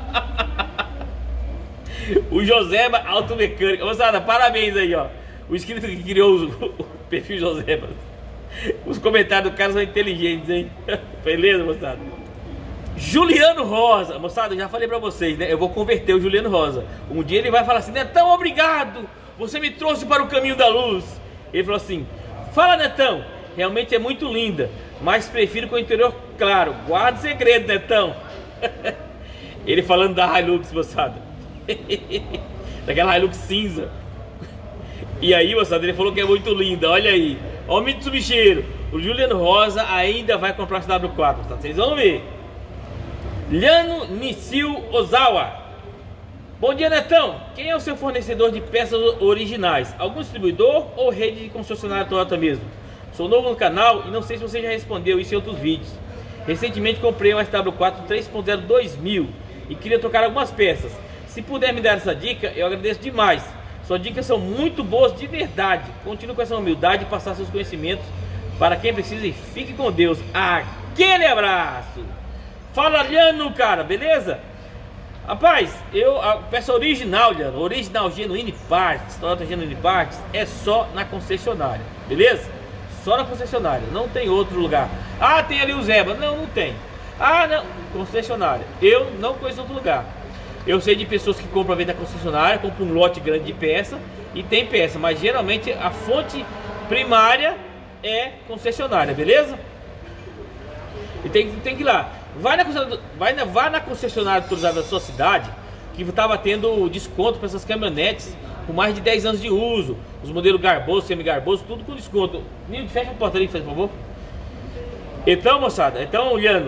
O Joseba Automecânica. Moçada, parabéns aí, ó. O inscrito que criou o perfil Joseba. Os comentários do cara são inteligentes, hein? Beleza, moçada? Juliano Rosa. Moçada, eu já falei pra vocês, né? Eu vou converter o Juliano Rosa. Um dia ele vai falar assim: Netão, obrigado, você me trouxe para o caminho da luz. Ele falou assim: fala, Netão, realmente é muito linda, mas prefiro com o interior claro. Guarda o segredo, Netão. Ele falando da Hilux, moçada. Daquela Hilux cinza. E aí, moçada, ele falou que é muito linda. Olha aí, ó o Mitsubishi. O Juliano Rosa ainda vai comprar esse W quatro, tá? Vocês vão ver. Liano Nishio Ozawa. Bom dia, Netão. Quem é o seu fornecedor de peças originais? Algum distribuidor ou rede de concessionária Toyota mesmo? Sou novo no canal e não sei se você já respondeu isso em outros vídeos. Recentemente comprei um S W quatro três ponto zero dois mil e queria trocar algumas peças. Se puder me dar essa dica, eu agradeço demais. Suas dicas são muito boas de verdade. Continue com essa humildade e passar seus conhecimentos para quem precisa e fique com Deus. Aquele abraço. Fala, Liano, cara, beleza? Rapaz, eu a peça original, Liano, original Genuine Parts, Toyota Genuine Parts, é só na concessionária, beleza? Só na concessionária, não tem outro lugar. Ah, tem ali o Zeba. Não, não tem. Ah, não, concessionária. Eu não conheço outro lugar. Eu sei de pessoas que compram a venda da concessionária, compram um lote grande de peça e tem peça, mas geralmente a fonte primária é concessionária, beleza? E tem, tem que ir lá. Vai na, vai, na, vai na concessionária autorizada da sua cidade, que estava tendo desconto para essas caminhonetes com mais de dez anos de uso. Os modelos garboso, semi-garboso, tudo com desconto. Nildo, fecha a porta ali, por favor. Então, moçada, então, Liano,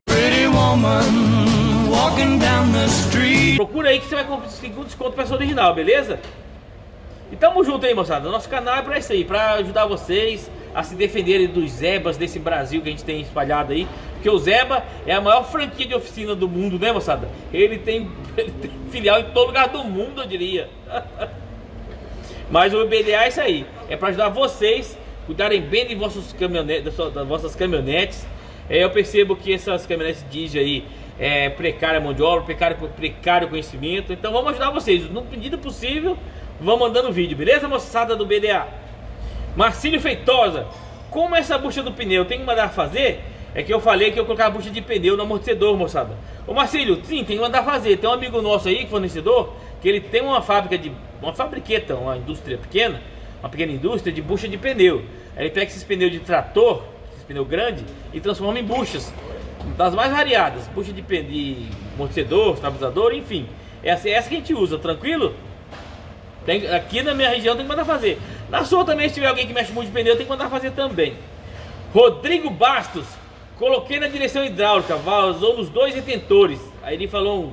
procura aí que você vai conseguir um desconto para essa original, beleza? E tamo junto aí, moçada. Nosso canal é pra isso aí, pra ajudar vocês a se defenderem dos Zebas desse Brasil que a gente tem espalhado aí. Porque o Zeba é a maior franquia de oficina do mundo, né, moçada? Ele tem, ele tem filial em todo lugar do mundo, eu diria. Mas o B D A é isso aí, é pra ajudar vocês a cuidarem bem de vossos caminhonetes, das vossas caminhonetes. É, eu percebo que essas caminhonetes diesel aí é precária mão de obra, precário, precário conhecimento. Então vamos ajudar vocês, no medida possível. Vamos mandando vídeo, beleza, moçada do B D A? Marcílio Feitosa, como essa bucha do pneu tem que mandar fazer? É que eu falei que eu colocar a bucha de pneu no amortecedor, moçada. Ô Marcílio, sim, tem que mandar fazer. Tem um amigo nosso aí, fornecedor, que ele tem uma fábrica de... Uma fabriqueta, uma indústria pequena, uma pequena indústria de bucha de pneu. Aí ele pega esses pneus de trator, esses pneus grandes, e transforma em buchas das mais variadas. Bucha de, de amortecedor, estabilizador, enfim. Essa é essa que a gente usa, tranquilo? Tem, aqui na minha região tem que mandar fazer. Na sua também, se tiver alguém que mexe muito de pneu, tem que mandar fazer também. Rodrigo Bastos, coloquei na direção hidráulica, vazou nos dois retentores. Aí ele falou um...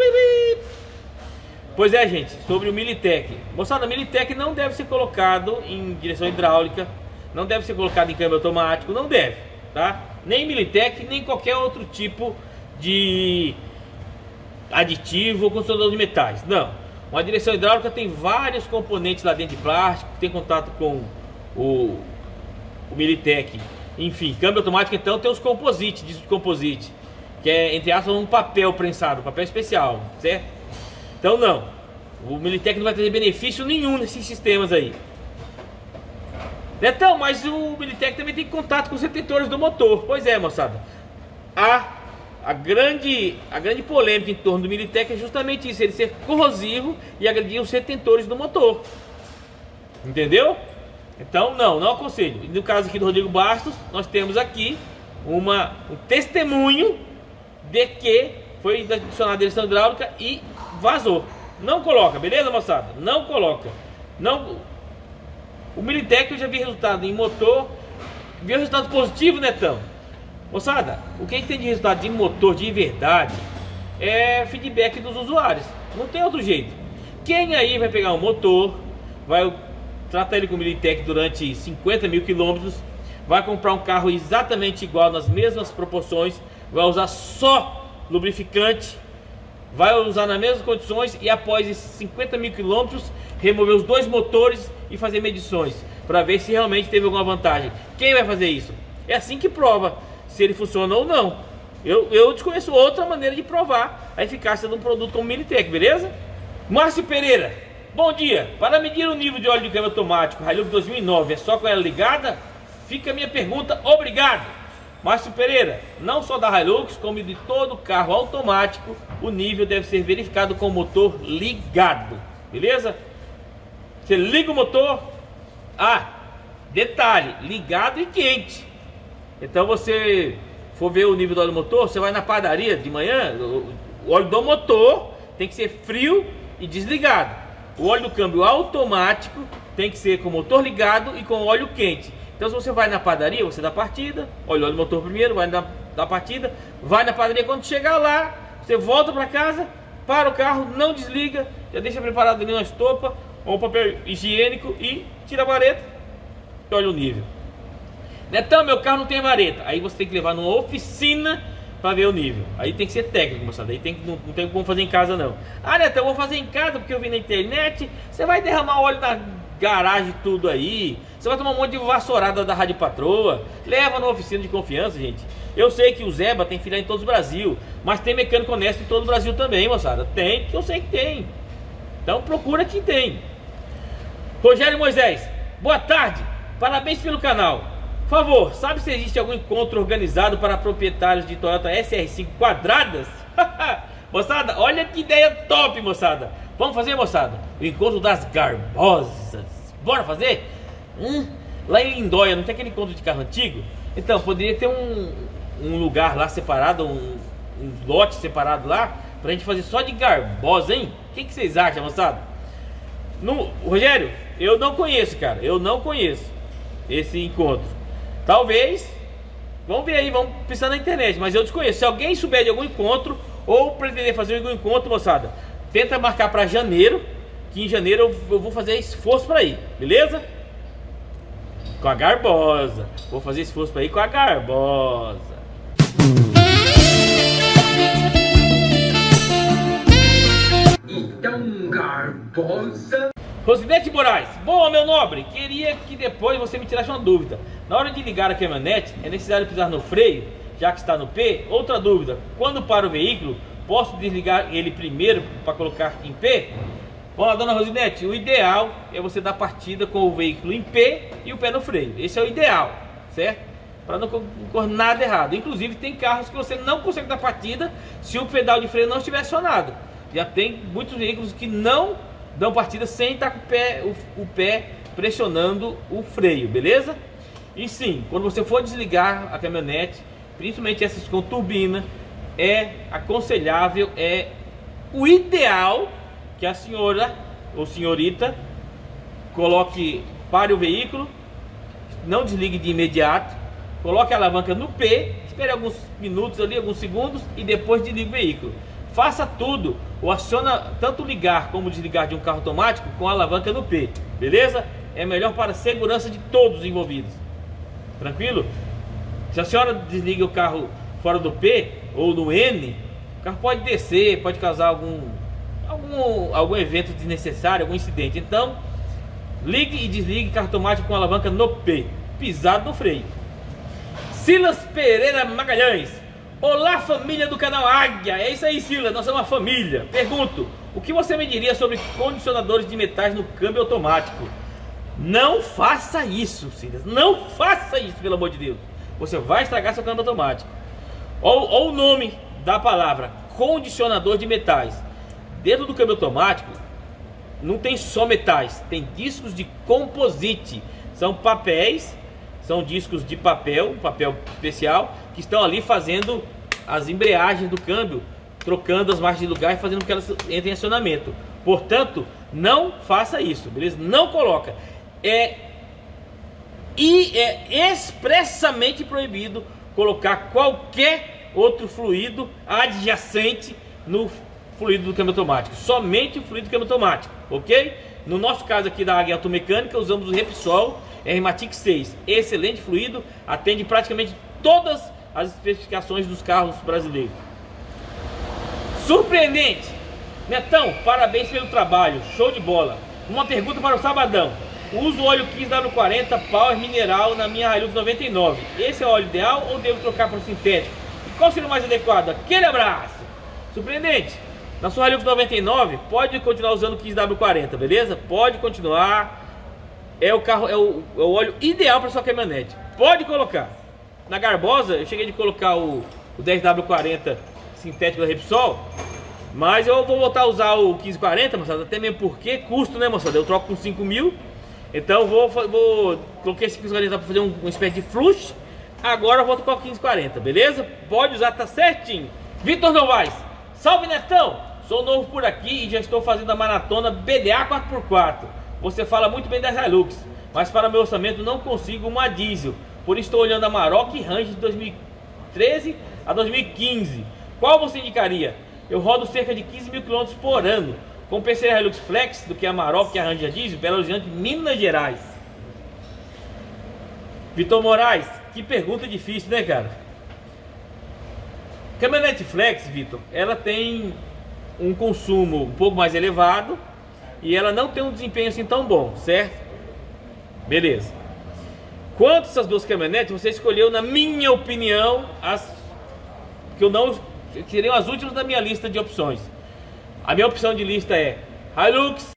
Pois é, gente, sobre o Militec. Moçada, o Militec não deve ser colocado em direção hidráulica, não deve ser colocado em câmbio automático, não deve, tá? Nem Militec, nem qualquer outro tipo de aditivo ou condicionador de metais, não. Uma direção hidráulica tem vários componentes lá dentro de plástico, tem contato com o, o Militec. Enfim, câmbio automático então tem os composites, disco de composite, que é, entre aspas, um papel prensado, papel especial, certo? Então não, o Militec não vai ter benefício nenhum nesses sistemas aí. Netão, mas o Militec também tem contato com os retentores do motor. Pois é, moçada. A, a, grande, a grande polêmica em torno do Militec é justamente isso, ele ser corrosivo e agredir os retentores do motor. Entendeu? Então, não, não aconselho. No caso aqui do Rodrigo Bastos, nós temos aqui uma, um testemunho de que foi adicionada a direção hidráulica e vazou. Não coloca, beleza, moçada? Não coloca. Não... O Militec eu já vi resultado em motor. Vi resultado positivo, Netão. Moçada, o que a gente tem de resultado de motor de verdade é feedback dos usuários. Não tem outro jeito. Quem aí vai pegar um motor, vai tratar ele com o Militec durante cinquenta mil quilômetros, vai comprar um carro exatamente igual, nas mesmas proporções, vai usar só lubrificante, vai usar nas mesmas condições e após esses cinquenta mil quilômetros remover os dois motores e fazer medições para ver se realmente teve alguma vantagem. Quem vai fazer isso? É assim que prova se ele funciona ou não. Eu, eu desconheço outra maneira de provar a eficácia de um produto como o Militec, beleza? Márcio Pereira, bom dia. Para medir o nível de óleo de câmbio automático Hilux dois mil e nove é só com ela ligada? Fica a minha pergunta, obrigado. Márcio Pereira, não só da Hilux, como de todo carro automático, o nível deve ser verificado com o motor ligado, beleza? Você liga o motor, ah, detalhe, ligado e quente. Então você for ver o nível do óleo do motor, você vai na padaria de manhã, o óleo do motor tem que ser frio e desligado. O óleo do câmbio automático tem que ser com o motor ligado e com óleo quente. Então se você vai na padaria, você dá partida, olha o óleo do motor primeiro, vai dar da partida, vai na padaria, quando chegar lá, você volta para casa, para o carro, não desliga, já deixa preparado ali uma estopa ou um papel higiênico e tira a vareta e olha o nível. Netão, meu carro não tem vareta. Aí você tem que levar numa oficina para ver o nível. Aí tem que ser técnico, moçada. Aí tem, não, não tem como fazer em casa não. Ah, Netão, eu vou fazer em casa porque eu vi na internet. Você vai derramar óleo na garagem tudo aí. Você vai tomar um monte de vassourada da Rádio Patroa. Leva numa oficina de confiança, gente. Eu sei que o Zeba tem filial em todo o Brasil, mas tem mecânico honesto em todo o Brasil também, moçada. Tem, que eu sei que tem. Então procura que tem. Rogério Moisés, boa tarde. Parabéns pelo canal. Por favor, sabe se existe algum encontro organizado para proprietários de Toyota S R cinco quadradas? Moçada, olha que ideia top, moçada. Vamos fazer, moçada? O encontro das garbosas. Bora fazer? Hum, lá em Lindóia, não tem aquele encontro de carro antigo? Então, poderia ter um, um lugar lá separado, um, um lote separado lá, pra gente fazer só de garbosa, hein? O que, que vocês acham, moçada? No, Rogério, eu não conheço, cara. Eu não conheço esse encontro. Talvez, vamos ver aí, vamos pensar na internet, mas eu desconheço. Se alguém souber de algum encontro ou pretender fazer algum encontro, moçada, tenta marcar para janeiro, que em janeiro eu, eu vou fazer esforço para ir, beleza? Com a garbosa. Vou fazer esforço para ir com a garbosa. Então, garbosa. Rosinete Moraes, boa, meu nobre, queria que depois você me tirasse uma dúvida. Na hora de ligar a caminhonete, é necessário pisar no freio, já que está no P? Outra dúvida, quando para o veículo, posso desligar ele primeiro para colocar em P? Vamos lá, dona Rosinete, o ideal é você dar partida com o veículo em P e o pé no freio. Esse é o ideal, certo? Para não ocorrer nada errado. Inclusive tem carros que você não consegue dar partida se o pedal de freio não estiver acionado. Já tem muitos veículos que não dão partida sem estar com o pé, o, o pé pressionando o freio, beleza? E sim, quando você for desligar a caminhonete, principalmente essas com turbina, é aconselhável, é o ideal que a senhora ou senhorita coloque, pare o veículo, não desligue de imediato, coloque a alavanca no P, espere alguns minutos ali, alguns segundos e depois desligue o veículo. Faça tudo, ou aciona tanto ligar como desligar de um carro automático com a alavanca no P, beleza? É melhor para a segurança de todos os envolvidos. Tranquilo? Se a senhora desliga o carro fora do P ou no N, o carro pode descer, pode causar algum, algum, algum evento desnecessário, algum incidente. Então, ligue e desligue carro automático com a alavanca no P, pisado no freio. Silas Pereira Magalhães, olá família do canal Águia, é isso aí Silas, nós somos uma família. Pergunto, o que você me diria sobre condicionadores de metais no câmbio automático? Não faça isso, Silas. Não faça isso, pelo amor de Deus. Você vai estragar seu câmbio automático. Olha o nome da palavra: condicionador de metais. Dentro do câmbio automático não tem só metais, tem discos de composite. São papéis, são discos de papel, papel especial, que estão ali fazendo as embreagens do câmbio, trocando as marchas de lugar e fazendo com que elas entrem em acionamento. Portanto, não faça isso, beleza? Não coloca. É, e é expressamente proibido colocar qualquer outro fluido adjacente no fluido do câmbio automático. Somente o fluido do câmbio automático, ok? No nosso caso aqui da Águia Automecânica, usamos o Repsol R-Matic seis. Excelente fluido, atende praticamente todas as especificações dos carros brasileiros. Surpreendente! Netão, parabéns pelo trabalho, show de bola. Uma pergunta para o Sabadão: uso óleo quinze W quarenta Power Mineral na minha Hilux noventa e nove. Esse é o óleo ideal ou devo trocar por sintético? E qual seria o mais adequado? Aquele abraço! Surpreendente! Na sua Hilux noventa e nove, pode continuar usando o quinze W quarenta, beleza? Pode continuar. É o carro, é o, é o óleo ideal para sua caminhonete. Pode colocar. Na Garbosa, eu cheguei de colocar o, o dez W quarenta sintético da Repsol, mas eu vou voltar a usar o quinze quarenta, moçada, até mesmo porque custo, né, moçada? Eu troco com cinco mil, então vou, vou coloquei esse quinze quarenta para fazer um, uma espécie de flush. Agora eu volto com o quinze quarenta, beleza? Pode usar, tá certinho. Vitor Novaes, salve Netão! Sou novo por aqui e já estou fazendo a maratona B D A quatro por quatro. Você fala muito bem das Hilux, mas para meu orçamento não consigo uma diesel. Por isso estou olhando a Maroc e Ranger de dois mil e treze a dois mil e quinze. Qual você indicaria? Eu rodo cerca de quinze mil quilômetros por ano. Compensei a Hilux Flex do que a Maroc e a Ranger diesel, Belo Horizonte, Minas Gerais. Vitor Moraes, que pergunta difícil, né, cara? Caminhonete Flex, Vitor, ela tem um consumo um pouco mais elevado e ela não tem um desempenho assim tão bom, certo? Beleza. Quanto essas duas caminhonetes, você escolheu, na minha opinião, as que eu não que seriam as últimas da minha lista de opções. A minha opção de lista é Hilux,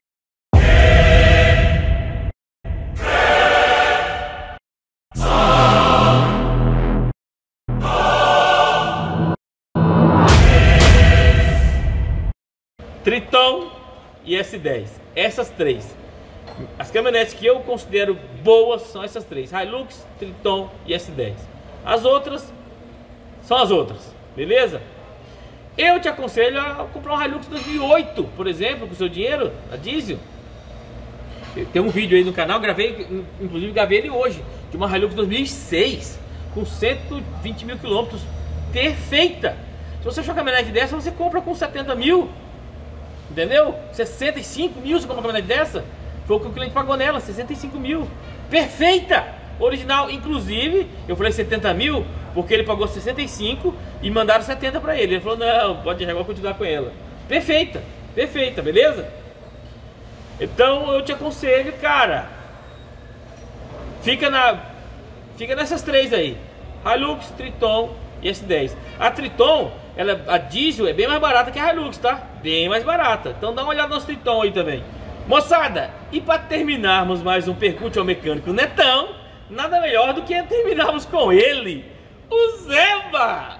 Triton e S dez. Essas três. As caminhonetes que eu considero boas são essas três: Hilux, Triton e S dez. As outras são as outras, beleza? Eu te aconselho a comprar um Hilux dois mil e oito, por exemplo, com o seu dinheiro, a diesel. Tem um vídeo aí no canal, gravei, inclusive gravei ele hoje, de uma Hilux dois mil e seis, com cento e vinte mil quilômetros, perfeita. Se você achar uma caminhonete dessa, você compra com setenta mil. Entendeu? sessenta e cinco mil você compra uma caminhonete dessa. Foi o que o cliente pagou nela, sessenta e cinco mil. Perfeita! Original, inclusive, eu falei setenta mil, porque ele pagou sessenta e cinco e mandaram setenta pra ele. Ele falou, não, pode deixar, vou continuar com ela. Perfeita, perfeita, beleza? Então eu te aconselho, cara, Fica na Fica nessas três aí: Hilux, Triton e S dez. A Triton, ela, a diesel é bem mais barata que a Hilux, tá? Bem mais barata. Então dá uma olhada no nosso Triton aí também. Moçada, e para terminarmos mais um Percute ao Mecânico Netão, nada melhor do que terminarmos com ele, o Zeba!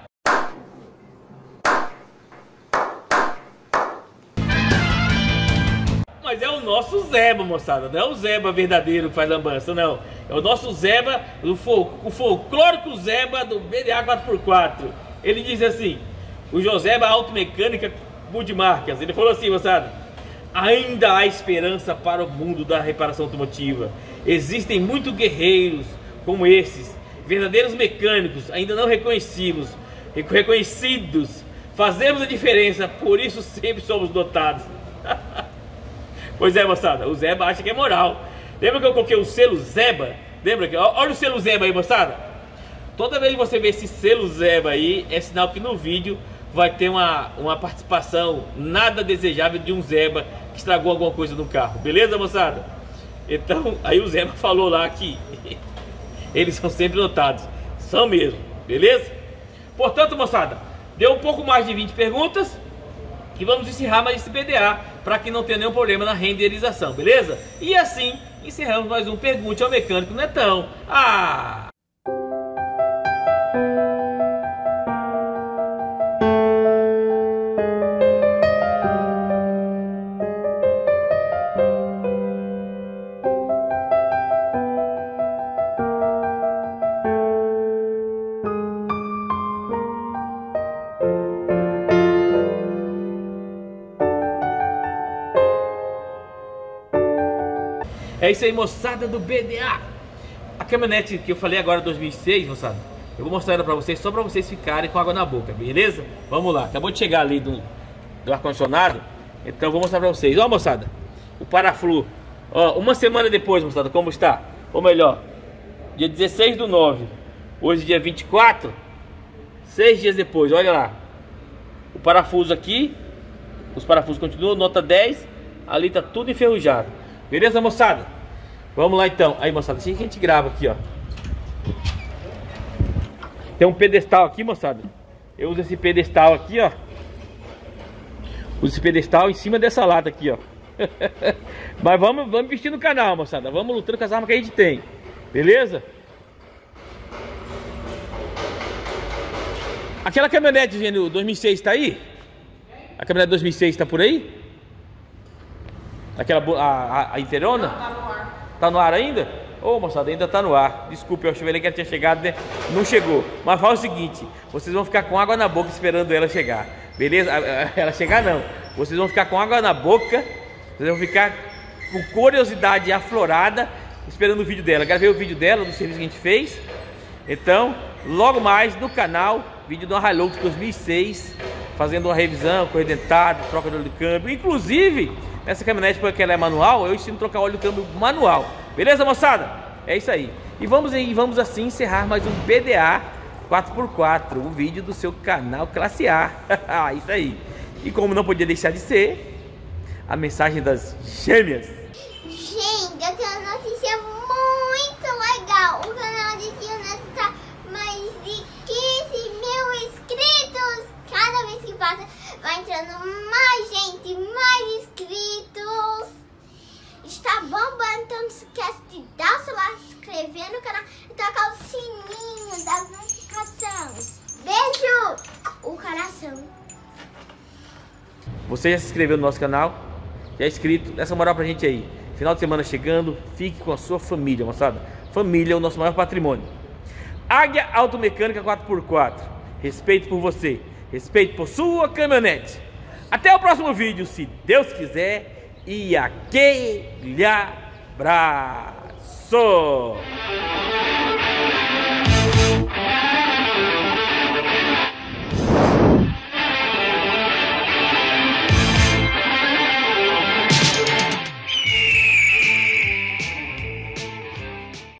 Mas é o nosso Zeba, moçada, não é o Zeba verdadeiro que faz lambança, não. É o nosso Zeba, o, fol o folclórico Zeba do B D A quatro por quatro. Ele diz assim, o Joseba Automecânica Budmarcas, ele falou assim, moçada: ainda há esperança para o mundo da reparação automotiva. Existem muitos guerreiros como esses, verdadeiros mecânicos ainda não reconhecidos, reconhecidos. Fazemos a diferença, por isso sempre somos notados. Pois é, moçada, o Zeba acha que é moral. Lembra que eu coloquei o selo Zeba? Lembra que, olha o selo Zeba aí, moçada. Toda vez que você vê esse selo Zeba aí, é sinal que no vídeo vai ter uma, uma participação nada desejável de um Zeba que estragou alguma coisa no carro. Beleza, moçada? Então, aí o Zeba falou lá que eles são sempre notados. São mesmo, beleza? Portanto, moçada, deu um pouco mais de vinte perguntas e vamos encerrar mais esse B D A para que não tenha nenhum problema na renderização, beleza? E assim encerramos mais um Pergunte ao Mecânico Netão. Ah! É isso aí, moçada do B D A. A caminhonete que eu falei agora, dois mil e seis, moçada, eu vou mostrar ela pra vocês, só pra vocês ficarem com água na boca, beleza? Vamos lá, acabou de chegar ali do, do ar-condicionado, então eu vou mostrar pra vocês. Ó, moçada, o Paraflu, ó, uma semana depois, moçada, como está? Ou melhor, dia dezesseis do nove, hoje dia vinte e quatro, seis dias depois, olha lá. O parafuso aqui, os parafusos continuam, nota dez, ali tá tudo enferrujado. Beleza, moçada? Vamos lá então. Aí, moçada, assim que a gente grava aqui, ó. Tem um pedestal aqui, moçada. Eu uso esse pedestal aqui, ó. Uso esse pedestal em cima dessa lata aqui, ó. Mas vamos, vamos investir no canal, moçada. Vamos lutando com as armas que a gente tem. Beleza? Aquela caminhonete, gente, dois mil e seis tá aí? A caminhonete dois mil e seis tá por aí? Aquela, a, a, a inteirona? Tá no ar. Tá no ar ainda? Ô, oh, moçada, ainda tá no ar. Desculpe, eu achei que ela tinha chegado, né? Não chegou. Mas fala o seguinte, vocês vão ficar com água na boca esperando ela chegar. Beleza? Ela chegar não. Vocês vão ficar com água na boca. Vocês vão ficar com curiosidade aflorada esperando o vídeo dela. Gravei o vídeo dela, do serviço que a gente fez. Então, logo mais no canal, vídeo do Hilux dois mil e seis, fazendo uma revisão, correia dentada, troca de óleo de câmbio. Inclusive, essa caminhonete, porque ela é manual, eu ensino a trocar óleo de câmbio manual. Beleza, moçada? É isso aí. E vamos, e vamos assim encerrar mais um B D A quatro por quatro, um vídeo do seu canal Classe A. Isso aí. E como não podia deixar de ser, a mensagem das gêmeas. Gente, eu tenho uma notícia muito legal. O canal de Tio Neto tá mais de quinze mil inscritos. Cada vez que passa, vai entrando mais gente, mais inscritos. Está bombando, então não se esquece de dar o seu like, se inscrever no canal e tocar o sininho das notificações. Beijo! O coração. Você já se inscreveu no nosso canal? Já é inscrito? Dá essa moral pra gente aí. Final de semana chegando, fique com a sua família, moçada. Família é o nosso maior patrimônio. Águia Automecânica quatro por quatro. Respeito por você. Respeito por sua caminhonete. Até o próximo vídeo, se Deus quiser. E aquele abraço!